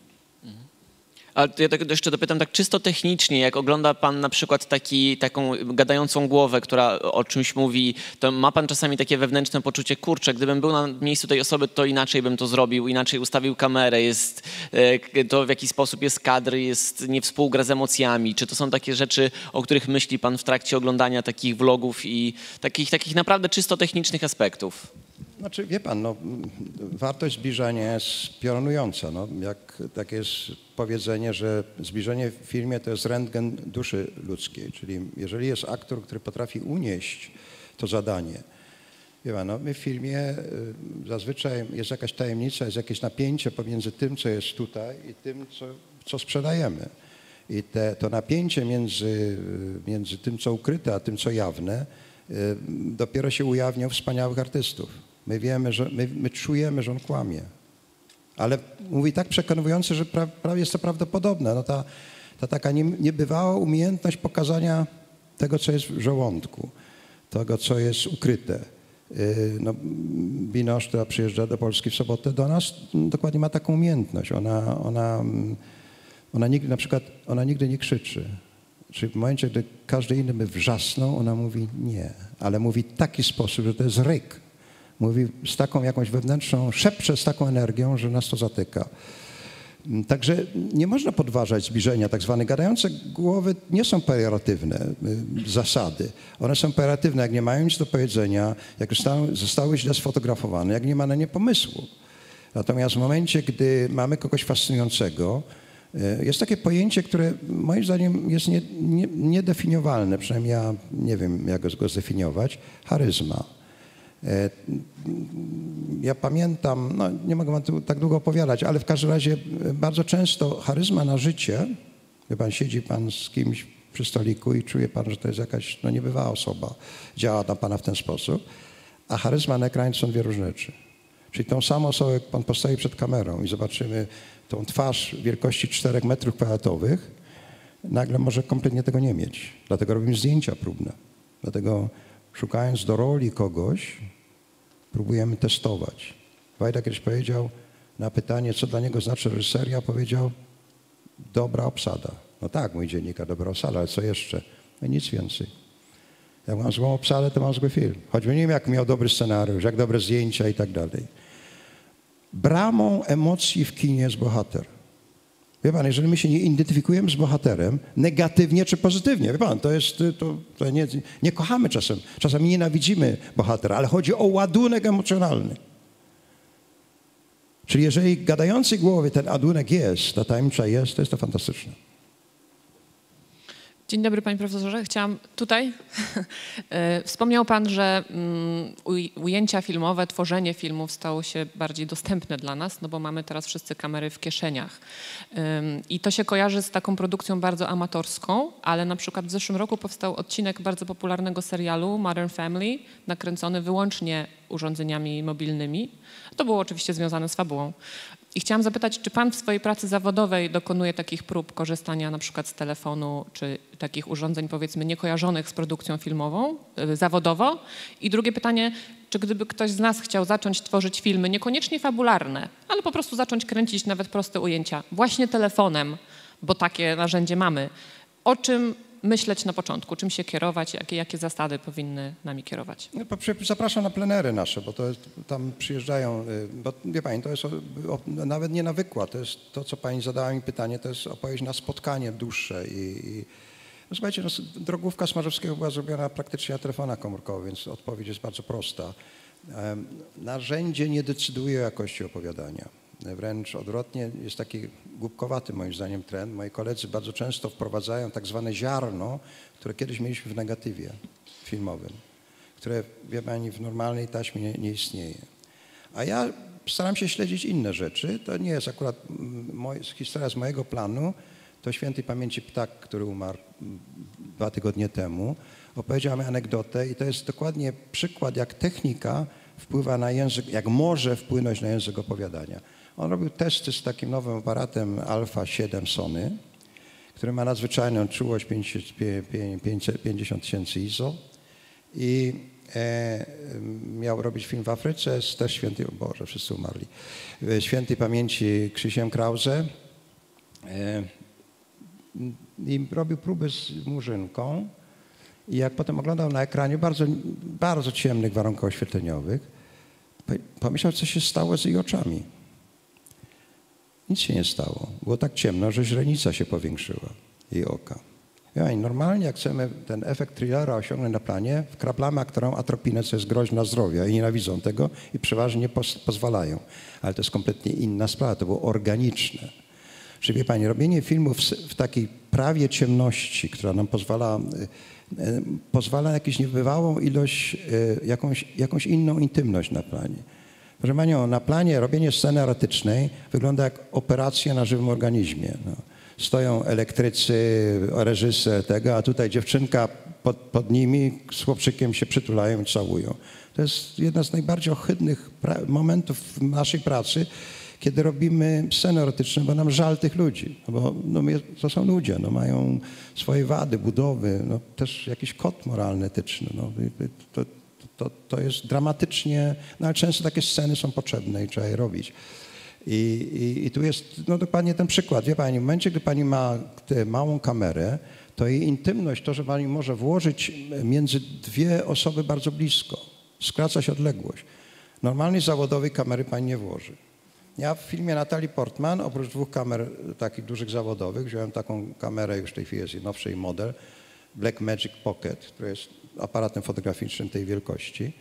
Ale ja tak jeszcze dopytam tak czysto technicznie, jak ogląda pan na przykład taki, taką gadającą głowę, która o czymś mówi, to ma pan czasami takie wewnętrzne poczucie, kurczę, gdybym był na miejscu tej osoby, to inaczej bym to zrobił, inaczej ustawił kamerę, jest to w jaki sposób jest kadr, jest nie współgra z emocjami. Czy to są takie rzeczy, o których myśli pan w trakcie oglądania takich vlogów i takich, takich naprawdę czysto technicznych aspektów? Znaczy, wie pan, no, wartość zbliżenia jest piorunująca. No, jak takie jest powiedzenie, że zbliżenie w filmie to jest rentgen duszy ludzkiej. Czyli jeżeli jest aktor, który potrafi unieść to zadanie. Wie pan, no, my w filmie zazwyczaj jest jakaś tajemnica, jest jakieś napięcie pomiędzy tym, co jest tutaj i tym, co, co sprzedajemy. I te, to napięcie między, między tym, co ukryte, a tym, co jawne, dopiero się ujawnia u wspaniałych artystów. My wiemy, że my, my czujemy, że on kłamie. Ale mówi tak przekonująco, że pra, pra, jest to prawdopodobne. No ta, ta taka nie, niebywała umiejętność pokazania tego, co jest w żołądku, tego, co jest ukryte. Yy, no, Binoche, która przyjeżdża do Polski w sobotę do nas, dokładnie ma taką umiejętność. Ona, ona, ona nigdy, na przykład, ona nigdy nie krzyczy. Czyli w momencie, gdy każdy inny by wrzasnął, ona mówi nie. Ale mówi w taki sposób, że to jest ryk. Mówi z taką jakąś wewnętrzną, szepcze z taką energią, że nas to zatyka. Także nie można podważać zbliżenia tak zwane. Gadające głowy nie są pejoratywne zasady. One są pejoratywne, jak nie mają nic do powiedzenia, jak zostały, zostały źle sfotografowane, jak nie ma na nie pomysłu. Natomiast w momencie, gdy mamy kogoś fascynującego, jest takie pojęcie, które moim zdaniem jest nie, nie, niedefiniowalne, przynajmniej ja nie wiem, jak go, go zdefiniować, charyzma. Ja pamiętam, no nie mogę wam tu tak długo opowiadać, ale w każdym razie bardzo często charyzma na życie, wie pan, siedzi pan z kimś przy stoliku i czuje pan, że to jest jakaś no niebywała osoba, działa na pana w ten sposób, a charyzma na ekranie są dwie różne rzeczy. Czyli tą samą osobę, jak pan postawi przed kamerą i zobaczymy tą twarz wielkości czterech metrów kwadratowych, nagle może kompletnie tego nie mieć. Dlatego robimy zdjęcia próbne. Dlatego szukając do roli kogoś, próbujemy testować. Wajda kiedyś powiedział na pytanie, co dla niego znaczy reżyseria, powiedział dobra obsada. No tak, mój dziennikarz, dobra obsada, ale co jeszcze? No nic więcej. Jak mam złą obsadę, to mam zły film. Choćby nie wiem, jak miał dobry scenariusz, jak dobre zdjęcia i tak dalej. Bramą emocji w kinie jest bohater. Wie pan, jeżeli my się nie identyfikujemy z bohaterem, negatywnie czy pozytywnie, wie pan, to jest, to, to nie, nie kochamy czasem, czasami nienawidzimy bohatera, ale chodzi o ładunek emocjonalny. Czyli jeżeli gadający głowy ten ładunek jest, ta tajemnica jest, to jest to fantastyczne. Dzień dobry, panie profesorze. Chciałam tutaj. Wspomniał pan, że ujęcia filmowe, tworzenie filmów stało się bardziej dostępne dla nas, no bo mamy teraz wszyscy kamery w kieszeniach. I to się kojarzy z taką produkcją bardzo amatorską, ale na przykład w zeszłym roku powstał odcinek bardzo popularnego serialu Modern Family, nakręcony wyłącznie urządzeniami mobilnymi. To było oczywiście związane z fabułą. I chciałam zapytać, czy pan w swojej pracy zawodowej dokonuje takich prób korzystania na przykład z telefonu, czy takich urządzeń powiedzmy niekojarzonych z produkcją filmową y, zawodowo? I drugie pytanie, czy gdyby ktoś z nas chciał zacząć tworzyć filmy, niekoniecznie fabularne, ale po prostu zacząć kręcić nawet proste ujęcia, właśnie telefonem, bo takie narzędzie mamy, o czym myśleć na początku, czym się kierować, jakie, jakie zasady powinny nami kierować? No, zapraszam na plenery nasze, bo to jest, tam przyjeżdżają, bo wie pani, to jest o, o, nawet nie na wykład, to jest to, co pani zadała mi pytanie, to jest opowieść na spotkanie dłuższe i, i no, słuchajcie, no, drogówka Smarzowskiego była zrobiona praktycznie na telefonach komórkowych, więc odpowiedź jest bardzo prosta. Um, narzędzie nie decyduje o jakości opowiadania. Wręcz odwrotnie, jest taki głupkowaty moim zdaniem trend. Moi koledzy bardzo często wprowadzają tak zwane ziarno, które kiedyś mieliśmy w negatywie filmowym, które, wie pani, w normalnej taśmie nie, nie istnieje. A ja staram się śledzić inne rzeczy. To nie jest akurat moj, historia z mojego planu. To świętej pamięci ptak, który umarł dwa tygodnie temu, opowiedział mi anegdotę i to jest dokładnie przykład, jak technika wpływa na język, jak może wpłynąć na język opowiadania. On robił testy z takim nowym aparatem Alfa siedem Sony, który ma nadzwyczajną czułość pięćdziesiąt tysięcy I S O i e, miał robić film w Afryce z też świętej, o Boże, wszyscy umarli, świętej pamięci Krzysiem Krause e, i robił próby z murzynką i jak potem oglądał na ekranie bardzo, bardzo ciemnych warunkach oświetleniowych, pomyślał, co się stało z jej oczami. Nic się nie stało. Było tak ciemno, że źrenica się powiększyła, jej oka. I normalnie, jak chcemy ten efekt thrillera osiągnąć na planie, wkraplamy aktorom atropinę, co jest groźna dla zdrowia i nienawidzą tego i przeważnie nie poz pozwalają. Ale to jest kompletnie inna sprawa, to było organiczne. Czyli wie pani, robienie filmów w, w takiej prawie ciemności, która nam pozwala, e, pozwala na jakąś niebywałą ilość, e, jakąś, jakąś inną intymność na planie. Proszę panią, na planie robienie sceny erotycznej wygląda jak operacja na żywym organizmie. No. Stoją elektrycy, reżyser tego, a tutaj dziewczynka pod, pod nimi z chłopczykiem się przytulają i całują. To jest jedna z najbardziej ohydnych momentów w naszej pracy, kiedy robimy sceny erotyczne, bo nam żal tych ludzi. No bo no, to są ludzie, no, mają swoje wady, budowy, no, też jakiś kod moralny, etyczny. No, to, To, to jest dramatycznie, no ale często takie sceny są potrzebne i trzeba je robić. I, i, i tu jest no, dokładnie ten przykład. Wie pani, w momencie, gdy pani ma tę małą kamerę, to jej intymność, to, że pani może włożyć między dwie osoby bardzo blisko, skraca się odległość. Normalnej zawodowej kamery pani nie włoży. Ja w filmie Natalii Portman, oprócz dwóch kamer takich dużych zawodowych, wziąłem taką kamerę, już w tej chwili jest nowszy model, Blackmagic Pocket, który jest aparatem fotograficznym tej wielkości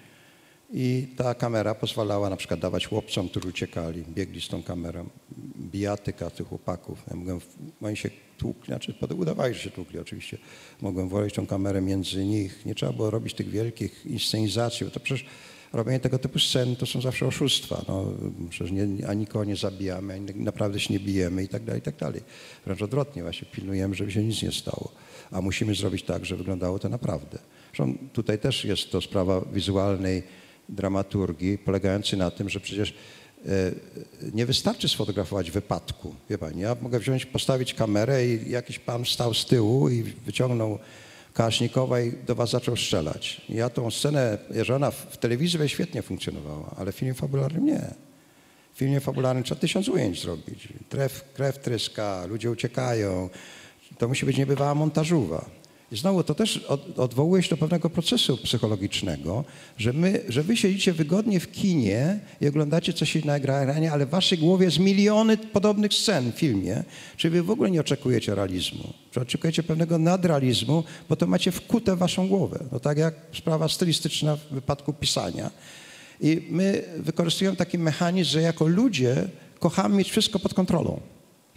i ta kamera pozwalała na przykład dawać chłopcom, którzy uciekali, biegli z tą kamerą, bijatyka tych chłopaków. Ja mogłem, oni się tłukli, znaczy udawali, że się tłukli oczywiście. Mogłem włożyć tą kamerę między nich. Nie trzeba było robić tych wielkich inscenizacji, bo to przecież robienie tego typu scen to są zawsze oszustwa. No, przecież nie, ani nikogo nie zabijamy, ani naprawdę się nie bijemy i tak dalej, i tak dalej. Wręcz odwrotnie, właśnie pilnujemy, żeby się nic nie stało. A musimy zrobić tak, żeby wyglądało to naprawdę. Zresztą tutaj też jest to sprawa wizualnej dramaturgii, polegającej na tym, że przecież e, nie wystarczy sfotografować wypadku. Wie pani, ja mogę wziąć, postawić kamerę i jakiś pan wstał z tyłu i wyciągnął Kałasznikowa i do was zaczął strzelać. Ja tą scenę, jeżeli ona w telewizji by świetnie funkcjonowała, ale w filmie fabularnym nie. W filmie fabularnym trzeba tysiąc ujęć zrobić. Krew, krew tryska, ludzie uciekają. To musi być niebywała montażówa. I znowu to też od, odwołuje się do pewnego procesu psychologicznego, że, my, że wy siedzicie wygodnie w kinie i oglądacie coś na ekranie, ale w waszej głowie jest miliony podobnych scen w filmie, czyli wy w ogóle nie oczekujecie realizmu. Że oczekujecie pewnego nadrealizmu, bo to macie wkute w waszą głowę. No tak jak sprawa stylistyczna w wypadku pisania. I my wykorzystujemy taki mechanizm, że jako ludzie kochamy mieć wszystko pod kontrolą.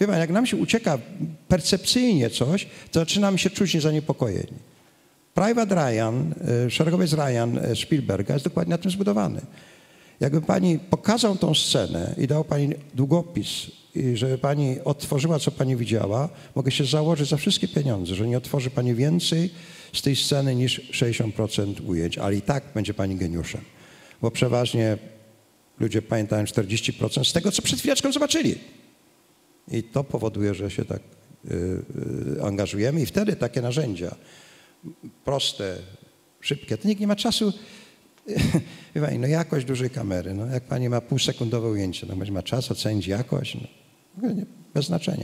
Wie pan, jak nam się ucieka percepcyjnie coś, to zaczynamy się czuć zaniepokojeni. Private Ryan, szeregowiec Ryan Spielberga jest dokładnie na tym zbudowany. Jakby pani pokazał tą scenę i dał pani długopis, i żeby pani odtworzyła, co pani widziała, mogę się założyć za wszystkie pieniądze, że nie otworzy pani więcej z tej sceny niż sześćdziesiąt procent ujęć, ale i tak będzie pani geniuszem. Bo przeważnie ludzie pamiętają czterdzieści procent z tego, co przed chwileczką zobaczyli. I to powoduje, że się tak y, y, angażujemy i wtedy takie narzędzia proste, szybkie, to nikt nie ma czasu. Wie pani, no jakość dużej kamery, no jak pani ma półsekundowe ujęcie, no będzie ma czas ocenić jakość, no, bez znaczenia.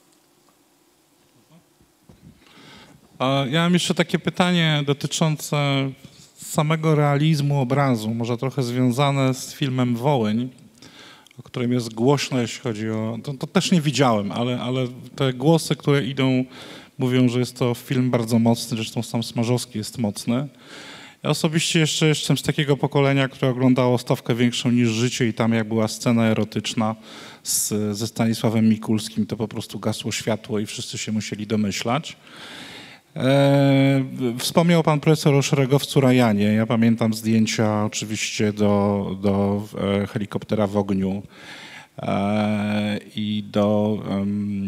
A ja mam jeszcze takie pytanie dotyczące samego realizmu obrazu, może trochę związane z filmem Wołyń, o którym jest głośno, jeśli chodzi o... To, to też nie widziałem, ale, ale te głosy, które idą, mówią, że jest to film bardzo mocny, zresztą sam Smarzowski jest mocny. Ja osobiście jeszcze jestem z takiego pokolenia, które oglądało Stawkę większą niż życie i tam jak była scena erotyczna z, ze Stanisławem Mikulskim, to po prostu gasło światło i wszyscy się musieli domyślać. E, wspomniał pan profesor o szeregowcu Ryanie. Ja pamiętam zdjęcia oczywiście do, do e, helikoptera w ogniu e, i do e,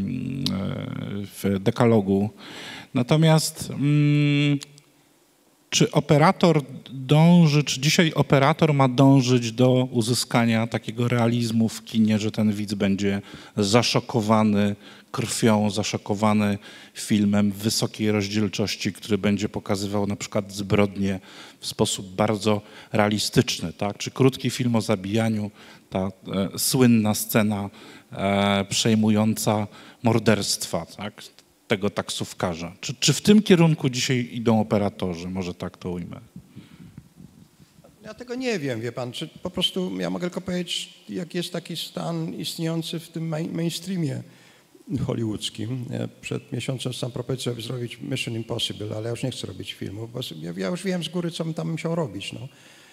w dekalogu. Natomiast mm, czy operator dąży, czy dzisiaj operator ma dążyć do uzyskania takiego realizmu w kinie, że ten widz będzie zaszokowany krwią, zaszokowany filmem wysokiej rozdzielczości, który będzie pokazywał na przykład zbrodnie w sposób bardzo realistyczny, tak? Czy krótki film o zabijaniu, ta e, słynna scena e, przejmująca morderstwa, tak? Tego taksówkarza. Czy, czy w tym kierunku dzisiaj idą operatorzy? Może tak to ujmę. Ja tego nie wiem, wie pan, czy po prostu, ja mogę tylko powiedzieć, jak jest taki stan istniejący w tym main, mainstreamie hollywoodzkim. Ja przed miesiącem sam propozycję, żeby zrobić Mission Impossible, ale ja już nie chcę robić filmu, bo ja, ja już wiem z góry, co bym tam musiał robić. No.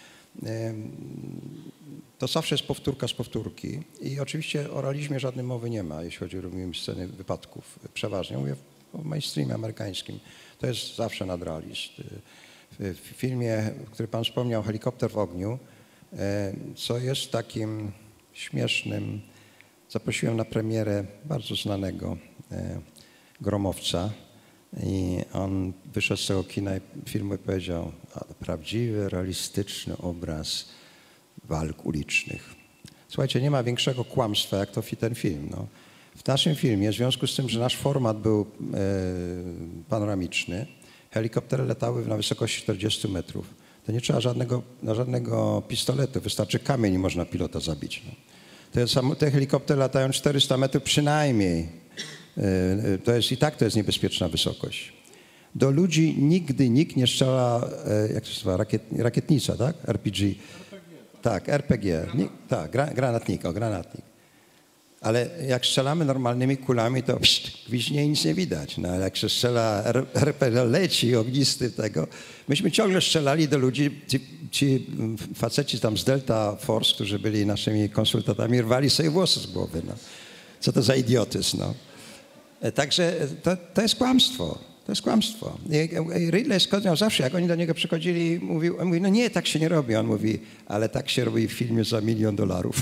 To zawsze jest powtórka z powtórki i oczywiście o realizmie żadnej mowy nie ma, jeśli chodzi o robimy sceny wypadków. Przeważnie mówię o mainstreamie amerykańskim. To jest zawsze nadrealizm. W filmie, który pan wspomniał, Helikopter w ogniu, co jest takim śmiesznym, zaprosiłem na premierę bardzo znanego gromowca i on wyszedł z tego kina filmu i powiedział, prawdziwy, realistyczny obraz walk ulicznych. Słuchajcie, nie ma większego kłamstwa, jak to ten film. No. W naszym filmie, w związku z tym, że nasz format był e, panoramiczny, helikoptery latały na wysokości czterdziestu metrów. To nie trzeba żadnego, na żadnego pistoletu, wystarczy kamień i można pilota zabić. No. Te, te helikoptery latają czterysta metrów przynajmniej. E, to jest, i tak to jest niebezpieczna wysokość. Do ludzi nigdy nikt nie strzela, e, jak to się nazywa, rakiet, rakietnica, tak? R P G. Tak, R P G. Nie, tak, gra, granatnik, o, granatnik. Ale jak strzelamy normalnymi kulami, to pszt, gwiźnie i nic nie widać. No ale jak się strzela R P G, leci ognisty tego. Myśmy ciągle strzelali do ludzi, ci, ci faceci tam z Delta Force, którzy byli naszymi konsultantami, rwali sobie włosy z głowy. No. Co to za idiotyzm, no. Także to, to jest kłamstwo. To jest kłamstwo. I Ridley Scott miał zawsze, jak oni do niego przychodzili, mówił, on mówi, no nie, tak się nie robi. On mówi, ale tak się robi w filmie za milion dolarów.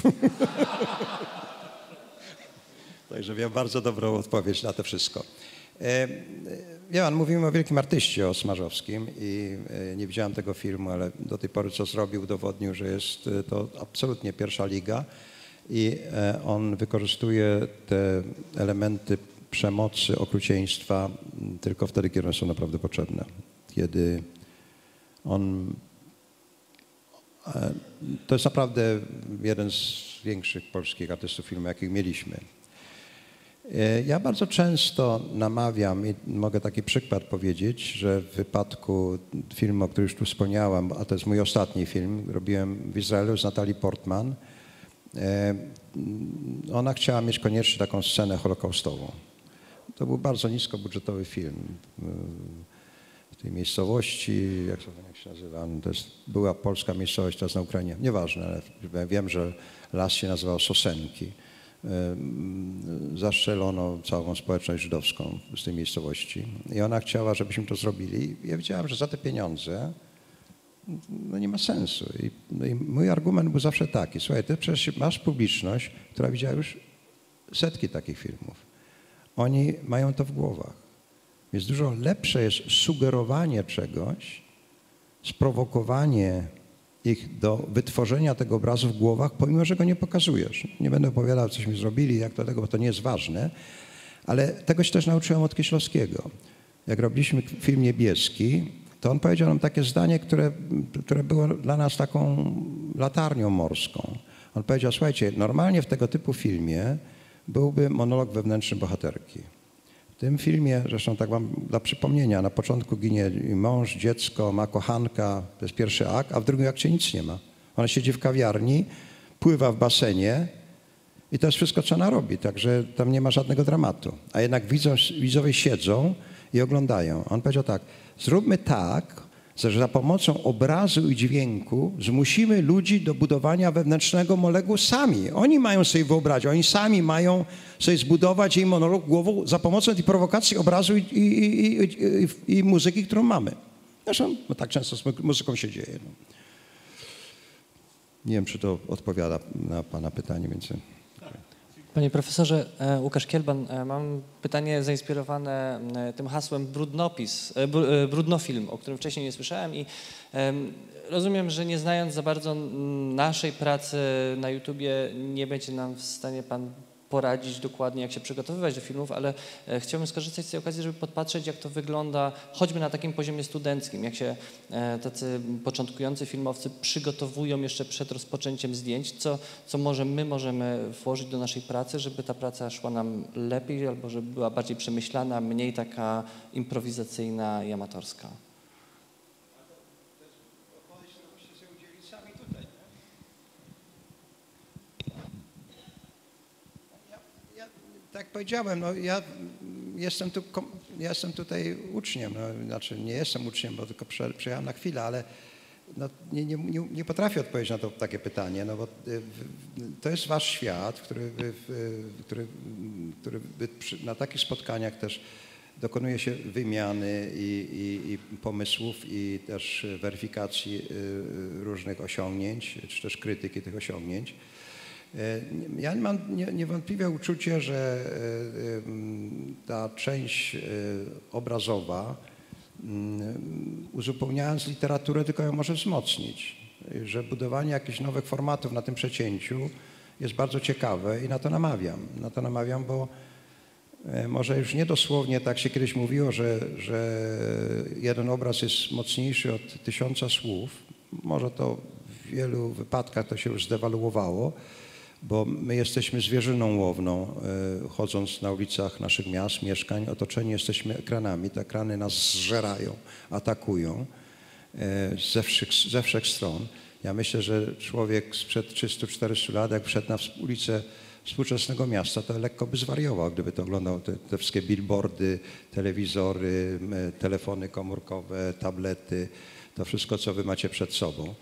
Także miał bardzo dobrą odpowiedź na to wszystko. Wie pan, mówimy o wielkim artyście, o Smarzowskim i nie widziałem tego filmu, ale do tej pory co zrobił, udowodnił, że jest to absolutnie pierwsza liga i on wykorzystuje te elementy przemocy, okrucieństwa tylko wtedy, kiedy one są naprawdę potrzebne. Kiedy on... To jest naprawdę jeden z większych polskich artystów filmu, jakich mieliśmy. Ja bardzo często namawiam, i mogę taki przykład powiedzieć, że w wypadku filmu, o którym już tu wspomniałam, a to jest mój ostatni film, robiłem w Izraelu z Natalie Portman, ona chciała mieć koniecznie taką scenę holokaustową. To był bardzo niskobudżetowy film. W tej miejscowości, jak się nazywa, to jest, była polska miejscowość, teraz na Ukrainie, nieważne, ale wiem, że las się nazywał Sosenki. zastrzelono całą społeczność żydowską z tej miejscowości. I ona chciała, żebyśmy to zrobili. Ja wiedziałem, że za te pieniądze no nie ma sensu. I, no i mój argument był zawsze taki, słuchaj, ty przecież masz publiczność, która widziała już setki takich filmów. Oni mają to w głowach. Więc dużo lepsze jest sugerowanie czegoś, sprowokowanie ich do wytworzenia tego obrazu w głowach, pomimo że go nie pokazujesz. Nie będę opowiadał, cośmy zrobili, jak do tego, bo to nie jest ważne, ale tego się też nauczyłem od Kieślowskiego. Jak robiliśmy film Niebieski, to on powiedział nam takie zdanie, które, które było dla nas taką latarnią morską. On powiedział, słuchajcie, normalnie w tego typu filmie byłby monolog wewnętrzny bohaterki. W tym filmie, zresztą tak wam dla przypomnienia, na początku ginie mąż, dziecko, ma kochanka, to jest pierwszy akt, a w drugim akcie nic nie ma. Ona siedzi w kawiarni, pływa w basenie i to jest wszystko, co ona robi, także tam nie ma żadnego dramatu. A jednak widzowie siedzą i oglądają. On powiedział tak, zróbmy tak, że za pomocą obrazu i dźwięku zmusimy ludzi do budowania wewnętrznego monologu sami. Oni mają sobie wyobrazić, oni sami mają sobie zbudować jej monolog głową za pomocą tej prowokacji obrazu i, i, i, i, i muzyki, którą mamy. Zresztą no tak często z muzyką się dzieje. No. Nie wiem, czy to odpowiada na pana pytanie, więc... Panie profesorze, Łukasz Kielban, mam pytanie zainspirowane tym hasłem brudnopis, brudnofilm, o którym wcześniej nie słyszałem i rozumiem, że nie znając za bardzo naszej pracy na YouTubie nie będzie nam w stanie pan poradzić dokładnie, jak się przygotowywać do filmów, ale chciałbym skorzystać z tej okazji, żeby podpatrzeć, jak to wygląda choćby na takim poziomie studenckim, jak się tacy początkujący filmowcy przygotowują jeszcze przed rozpoczęciem zdjęć, co, co może my możemy włożyć do naszej pracy, żeby ta praca szła nam lepiej albo żeby była bardziej przemyślana, mniej taka improwizacyjna i amatorska. Tak jak powiedziałem, no ja jestem, tu, ja jestem tutaj uczniem, no, znaczy nie jestem uczniem, bo tylko przyjechałem na chwilę, ale no, nie, nie, nie, nie potrafię odpowiedzieć na to takie pytanie, no bo to jest wasz świat, który, który, który na takich spotkaniach też dokonuje się wymiany i, i, i pomysłów i też weryfikacji różnych osiągnięć, czy też krytyki tych osiągnięć. Ja mam niewątpliwie uczucie, że ta część obrazowa, uzupełniając literaturę, tylko ją może wzmocnić. Że budowanie jakichś nowych formatów na tym przecięciu jest bardzo ciekawe i na to namawiam. Na to namawiam, bo może już nie dosłownie tak się kiedyś mówiło, że, że jeden obraz jest mocniejszy od tysiąca słów. Może to w wielu wypadkach to się już zdewaluowało, bo my jesteśmy zwierzyną łowną, chodząc na ulicach naszych miast, mieszkań, otoczeni jesteśmy ekranami, te ekrany nas zżerają, atakują ze wszech, ze wszech stron. Ja myślę, że człowiek sprzed trzystu czterystu lat, jak wszedł na ulicę współczesnego miasta, to lekko by zwariował, gdyby to oglądał te, te wszystkie billboardy, telewizory, telefony komórkowe, tablety, to wszystko, co wy macie przed sobą.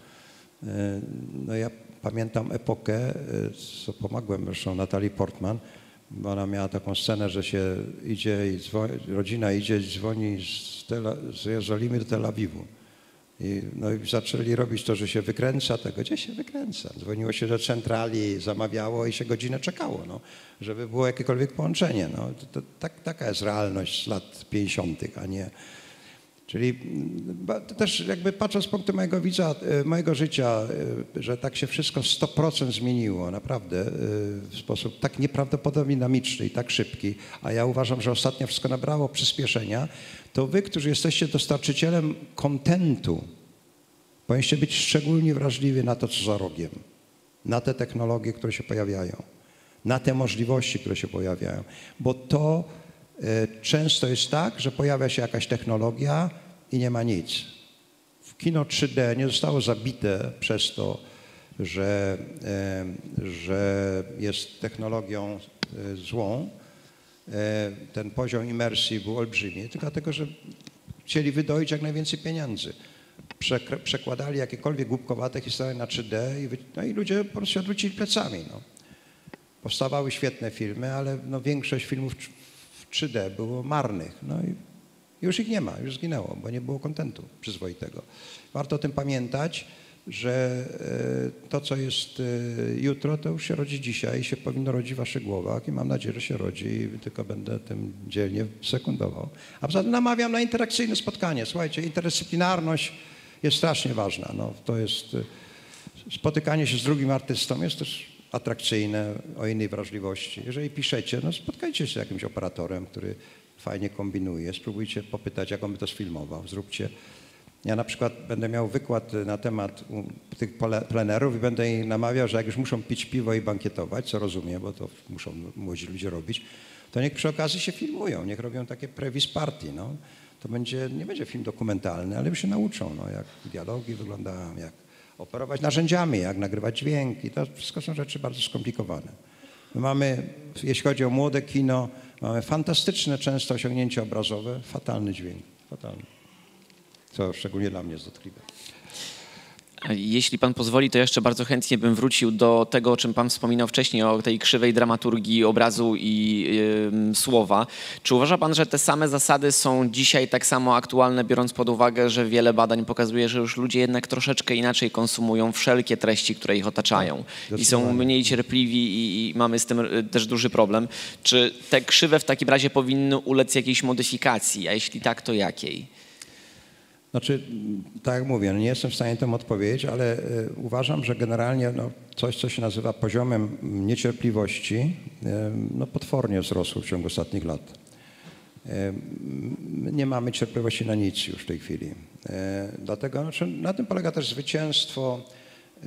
No ja pamiętam epokę, co pomogłem zresztą Natalii Portman, bo ona miała taką scenę, że się idzie i dzwoni, rodzina idzie i dzwoni z, Tela, z Jerozolimy do Tel Awiwu. I, no i zaczęli robić to, że się wykręca tego. Gdzie się wykręca? Dzwoniło się do centrali, zamawiało i się godzinę czekało, no, żeby było jakiekolwiek połączenie. No, to, to, tak, taka jest realność z lat pięćdziesiątych, a nie... Czyli też jakby patrząc z punktu mojego widza, mojego życia, że tak się wszystko sto procent zmieniło, naprawdę w sposób tak nieprawdopodobnie dynamiczny i tak szybki, a ja uważam, że ostatnio wszystko nabrało przyspieszenia, to wy, którzy jesteście dostarczycielem kontentu, powinniście być szczególnie wrażliwi na to, co za rogiem, na te technologie, które się pojawiają, na te możliwości, które się pojawiają, bo to często jest tak, że pojawia się jakaś technologia i nie ma nic. W kino trzy D nie zostało zabite przez to, że, że jest technologią złą. Ten poziom imersji był olbrzymi, tylko dlatego, że chcieli wydoić jak najwięcej pieniędzy. Przekładali jakiekolwiek głupkowate historie na trzy D i, no i ludzie po prostu się odwrócili plecami. No. powstawały świetne filmy, ale no większość filmów w trzy D było marnych. No i już ich nie ma, już zginęło, bo nie było kontentu przyzwoitego. Warto o tym pamiętać, że to, co jest jutro, to już się rodzi dzisiaj i się powinno rodzić w waszych głowach i mam nadzieję, że się rodzi i tylko będę tym dzielnie sekundował. A poza tym namawiam na interakcyjne spotkanie. Słuchajcie, interdyscyplinarność jest strasznie ważna. No, to jest, spotykanie się z drugim artystą jest też atrakcyjne, o innej wrażliwości. Jeżeli piszecie, no spotkajcie się z jakimś operatorem, który fajnie kombinuje, spróbujcie popytać, jak on by to sfilmował, zróbcie. Ja na przykład będę miał wykład na temat tych plenerów i będę ich namawiał, że jak już muszą pić piwo i bankietować, co rozumiem, bo to muszą młodzi ludzie robić, to niech przy okazji się filmują, niech robią takie previs party. No. To będzie, nie będzie film dokumentalny, ale już się nauczą, no, jak dialogi wyglądają, jak operować narzędziami, jak nagrywać dźwięk i to wszystko są rzeczy bardzo skomplikowane. My mamy, jeśli chodzi o młode kino, mamy fantastyczne często osiągnięcia obrazowe, fatalny dźwięk, fatalny. Co szczególnie dla mnie jest dotkliwe. Jeśli pan pozwoli, to jeszcze bardzo chętnie bym wrócił do tego, o czym pan wspominał wcześniej, o tej krzywej dramaturgii obrazu i yy, słowa. Czy uważa pan, że te same zasady są dzisiaj tak samo aktualne, biorąc pod uwagę, że wiele badań pokazuje, że już ludzie jednak troszeczkę inaczej konsumują wszelkie treści, które ich otaczają tak, i są mniej cierpliwi i, i mamy z tym też duży problem. Czy te krzywe w takim razie powinny ulec jakiejś modyfikacji, a jeśli tak, to jakiej? Znaczy, tak jak mówię, nie jestem w stanie temu odpowiedzieć, ale y, uważam, że generalnie no, coś, co się nazywa poziomem niecierpliwości, y, no, potwornie wzrosło w ciągu ostatnich lat. Y, nie mamy cierpliwości na nic już w tej chwili. Y, dlatego znaczy, na tym polega też zwycięstwo, y,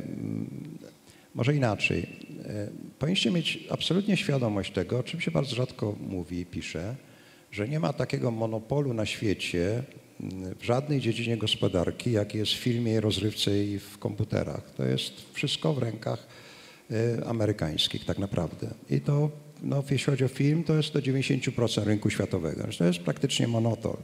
może inaczej. Y, powinniście mieć absolutnie świadomość tego, o czym się bardzo rzadko mówi i pisze, że nie ma takiego monopolu na świecie, w żadnej dziedzinie gospodarki, jak jest w filmie, rozrywce i w komputerach. To jest wszystko w rękach y, amerykańskich tak naprawdę. I to, no, jeśli chodzi o film, to jest do dziewięćdziesiąt procent rynku światowego. To jest praktycznie monopol.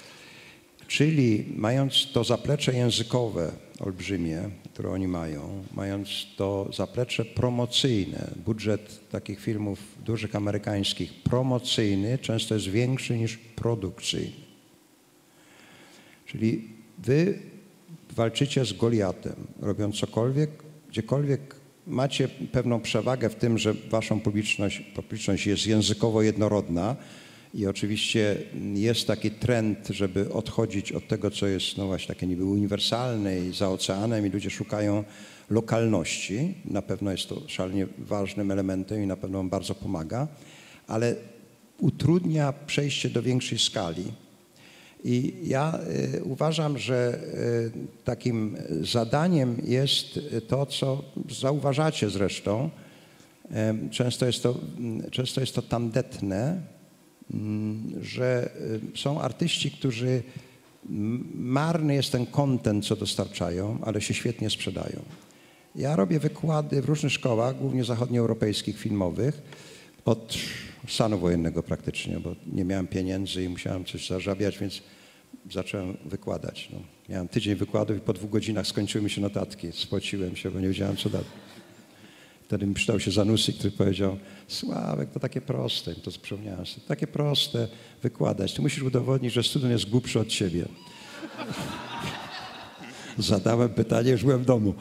Czyli mając to zaplecze językowe olbrzymie, które oni mają, mając to zaplecze promocyjne, budżet takich filmów dużych amerykańskich promocyjny często jest większy niż produkcyjny. Czyli wy walczycie z Goliatem, robiąc cokolwiek, gdziekolwiek macie pewną przewagę w tym, że waszą publiczność, publiczność jest językowo jednorodna i oczywiście jest taki trend, żeby odchodzić od tego, co jest no właśnie takie niby uniwersalne i za oceanem i ludzie szukają lokalności. Na pewno jest to szalenie ważnym elementem i na pewno on bardzo pomaga, ale utrudnia przejście do większej skali. I ja y, uważam, że y, takim zadaniem jest to, co zauważacie zresztą, y, często jest to, y, często jest to tandetne, y, że y, są artyści, którzy marny jest ten content, co dostarczają, ale się świetnie sprzedają. Ja robię wykłady w różnych szkołach, głównie zachodnioeuropejskich, filmowych, od stanu wojennego praktycznie, bo nie miałem pieniędzy i musiałem coś zarabiać, więc zacząłem wykładać. No. Miałem tydzień wykładów i po dwóch godzinach skończyły mi się notatki. Spociłem się, bo nie wiedziałem, co dalej. Wtedy mi przydał się Zanussi, który powiedział: Sławek, to takie proste. I to przypomniałem sobie. Takie proste wykładać. Ty musisz udowodnić, że student jest głupszy od ciebie. Zadałem pytanie, już byłem w domu.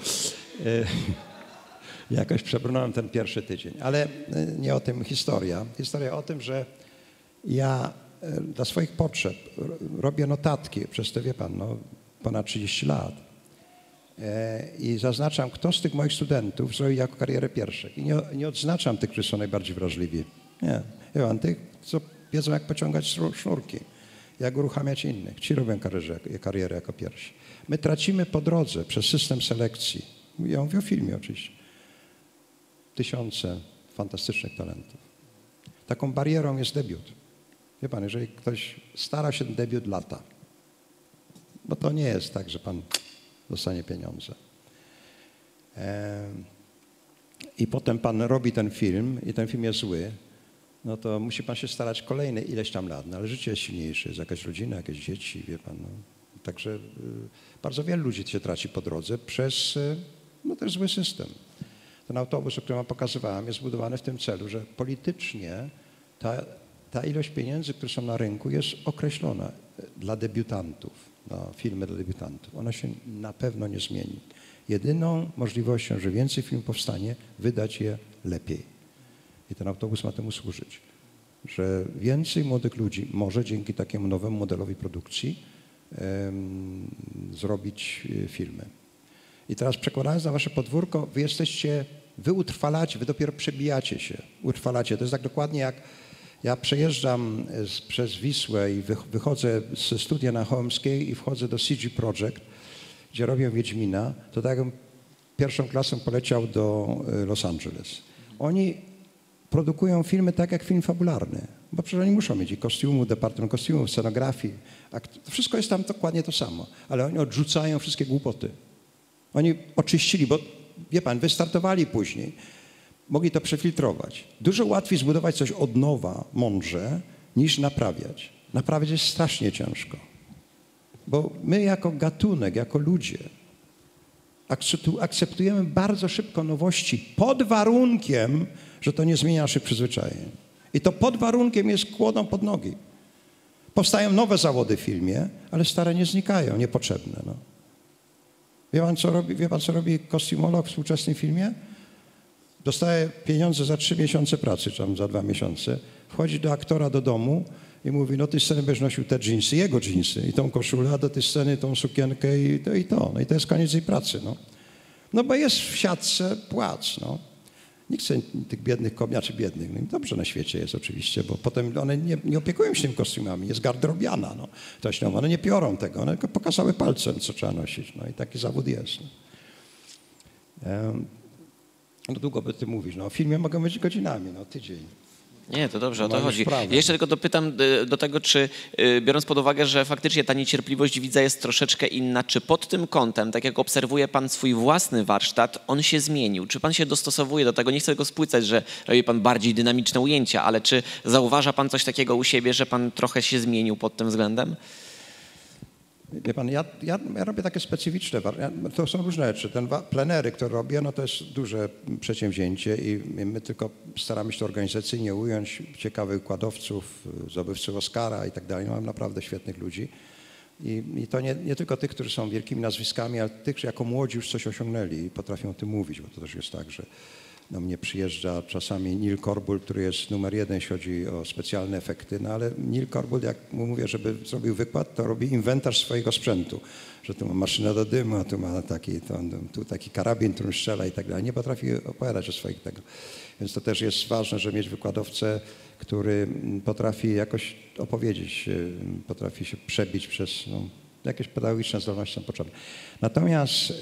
Jakoś przebrnąłem ten pierwszy tydzień. Ale nie o tym historia. Historia o tym, że ja dla swoich potrzeb robię notatki przez te, wie pan, no, ponad trzydzieści lat. I zaznaczam, kto z tych moich studentów zrobi jako karierę pierwszych. I nie, nie odznaczam tych, którzy są najbardziej wrażliwi. Nie. Ja mam tych, co wiedzą, jak pociągać sznurki, jak uruchamiać innych. Ci robią karierę, karierę jako pierwsi. My tracimy po drodze przez system selekcji. Ja mówię o filmie oczywiście. Tysiące fantastycznych talentów. Taką barierą jest debiut. Wie pan, jeżeli ktoś stara się, ten debiut lata, bo to nie jest tak, że pan dostanie pieniądze. I potem pan robi ten film i ten film jest zły, no to musi pan się starać kolejne ileś tam lat, no ale życie jest silniejsze, jest jakaś rodzina, jakieś dzieci, wie pan. No. Także bardzo wielu ludzi się traci po drodze przez no, też zły system. Ten autobus, o którym wam pokazywałem, jest zbudowany w tym celu, że politycznie ta, ta ilość pieniędzy, które są na rynku, jest określona dla debiutantów, na filmy dla debiutantów. Ona się na pewno nie zmieni. Jedyną możliwością, że więcej filmów powstanie, wydać je lepiej. I ten autobus ma temu służyć. Że więcej młodych ludzi może dzięki takiemu nowemu modelowi produkcji um, zrobić filmy. I teraz przekładając na wasze podwórko, wy jesteście, wy utrwalacie, wy dopiero przebijacie się, utrwalacie. To jest tak dokładnie jak ja przejeżdżam z, przez Wisłę i wy, wychodzę ze studia na Chełmskiej i wchodzę do C G Projekt, gdzie robią Wiedźmina, to tak jakbym pierwszą klasą poleciał do Los Angeles. Oni produkują filmy tak jak film fabularny, bo przecież oni muszą mieć i kostiumu, departament kostiumów, scenografii. To wszystko jest tam dokładnie to samo, ale oni odrzucają wszystkie głupoty. Oni oczyścili, bo wie pan, wystartowali później, mogli to przefiltrować. Dużo łatwiej zbudować coś od nowa, mądrze, niż naprawiać. Naprawiać jest strasznie ciężko. Bo my jako gatunek, jako ludzie akceptujemy bardzo szybko nowości pod warunkiem, że to nie zmienia naszych przyzwyczajeń. I to pod warunkiem jest kłodą pod nogi. Powstają nowe zawody w filmie, ale stare nie znikają, niepotrzebne. No. Wie pan, co robi, wie pan, co robi kostiumolog w współczesnym filmie? Dostaje pieniądze za trzy miesiące pracy, czy tam za dwa miesiące. Wchodzi do aktora do domu i mówi, no tej sceny będziesz nosił te dżinsy, jego dżinsy i tą koszulę, a do tej sceny tą sukienkę i to i to. No i to jest koniec jej pracy. No, no bo jest w siatce płac. No. Nie chcę tych biednych kobiet, czy biednych, no dobrze na świecie jest oczywiście, bo potem one nie, nie opiekują się tymi kostiumami, jest garderobiana, no. Taśniowa. One nie piorą tego, one tylko pokazały palcem, co trzeba nosić, no i taki zawód jest. No, um, no długo by ty mówisz, no o filmie mogę być godzinami, no tydzień. Nie, to dobrze, o to Mamy chodzi. sprawę. Jeszcze tylko dopytam do tego, czy biorąc pod uwagę, że faktycznie ta niecierpliwość widza jest troszeczkę inna, czy pod tym kątem, tak jak obserwuje pan swój własny warsztat, on się zmienił? Czy pan się dostosowuje do tego? Nie chcę tego spłycać, że robi pan bardziej dynamiczne ujęcia, ale czy zauważa pan coś takiego u siebie, że pan trochę się zmienił pod tym względem? Wie pan, ja, ja, ja robię takie specyficzne, to są różne rzeczy. Ten plenery, które robię, no to jest duże przedsięwzięcie i my tylko staramy się to organizacyjnie ująć, ciekawych wykładowców, zdobywców Oscara i tak dalej. Mam naprawdę świetnych ludzi. I, i to nie, nie tylko tych, którzy są wielkimi nazwiskami, ale tych, którzy jako młodzi już coś osiągnęli i potrafią o tym mówić, bo to też jest tak, że do mnie przyjeżdża czasami Neil Corbul, który jest numer jeden, jeśli chodzi o specjalne efekty, no ale Neil Corbul, jak mu mówię, żeby zrobił wykład, to robi inwentarz swojego sprzętu, że tu ma maszynę do dymu, a tu ma taki, to, tu taki karabin, którym strzela i tak dalej. Nie potrafi opowiadać o swoich tego. Więc to też jest ważne, żeby mieć wykładowcę, który potrafi jakoś opowiedzieć, potrafi się przebić przez no, jakieś pedagogiczne zdolności są potrzebne. Natomiast y,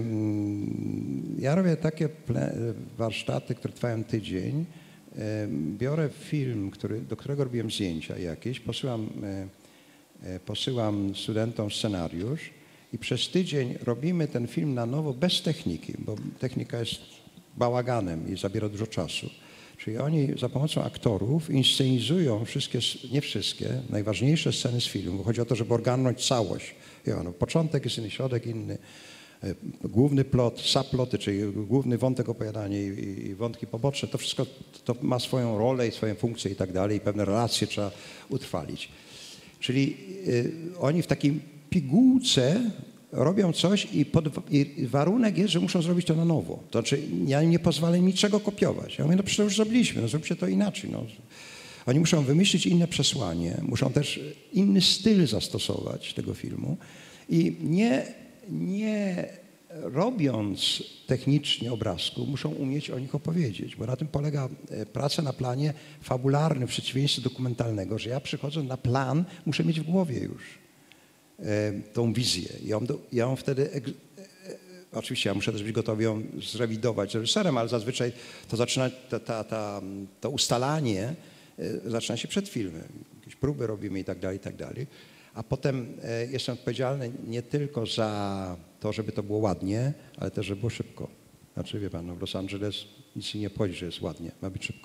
ja robię takie warsztaty, które trwają tydzień. Y, biorę film, który, do którego robiłem zdjęcia jakieś, posyłam, y, y, posyłam studentom scenariusz i przez tydzień robimy ten film na nowo bez techniki, bo technika jest bałaganem i zabiera dużo czasu. Czyli oni za pomocą aktorów inscenizują wszystkie, nie wszystkie, najważniejsze sceny z filmu, bo chodzi o to, żeby ogarnąć całość. Ja, no, początek jest inny, środek inny, główny plot, subploty, czyli główny wątek opowiadania i, i wątki poboczne, to wszystko to ma swoją rolę i swoją funkcję i tak dalej i pewne relacje trzeba utrwalić. Czyli y, oni w takiej pigułce robią coś i, pod, i warunek jest, że muszą zrobić to na nowo. To znaczy ja im nie pozwolę niczego kopiować. Ja mówię, no przecież to już zrobiliśmy, no zróbcie to inaczej. No. Oni muszą wymyślić inne przesłanie, muszą też inny styl zastosować tego filmu i nie, nie robiąc technicznie obrazku, muszą umieć o nich opowiedzieć, bo na tym polega praca na planie fabularnym w przeciwieństwie dokumentalnego, że ja przychodząc na plan muszę mieć w głowie już tą wizję. Ja ją, ja ją wtedy, oczywiście ja muszę też być gotowy ją zrewidować z reżyserem, ale zazwyczaj to zaczyna, ta, ta, ta, to ustalanie zaczyna się przed filmem. Jakieś próby robimy i tak dalej, i tak dalej. A potem jestem odpowiedzialny nie tylko za to, żeby to było ładnie, ale też, żeby było szybko. Znaczy, wie pan, no w Los Angeles nic nie obchodzi, że jest ładnie, ma być szybko.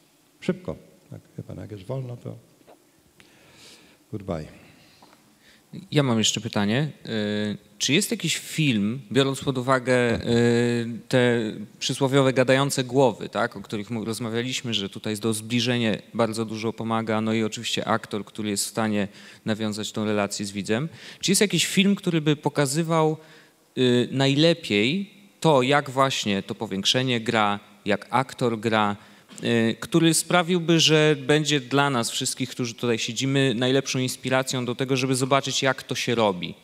Szybko. Tak, wie pan, jak jest wolno, to goodbye. Ja mam jeszcze pytanie. Czy jest jakiś film, biorąc pod uwagę te przysłowiowe gadające głowy, tak, o których rozmawialiśmy, że tutaj to zbliżenie bardzo dużo pomaga, no i oczywiście aktor, który jest w stanie nawiązać tą relację z widzem. Czy jest jakiś film, który by pokazywał najlepiej to, jak właśnie to powiększenie gra, jak aktor gra, który sprawiłby, że będzie dla nas wszystkich, którzy tutaj siedzimy, najlepszą inspiracją do tego, żeby zobaczyć, jak to się robi?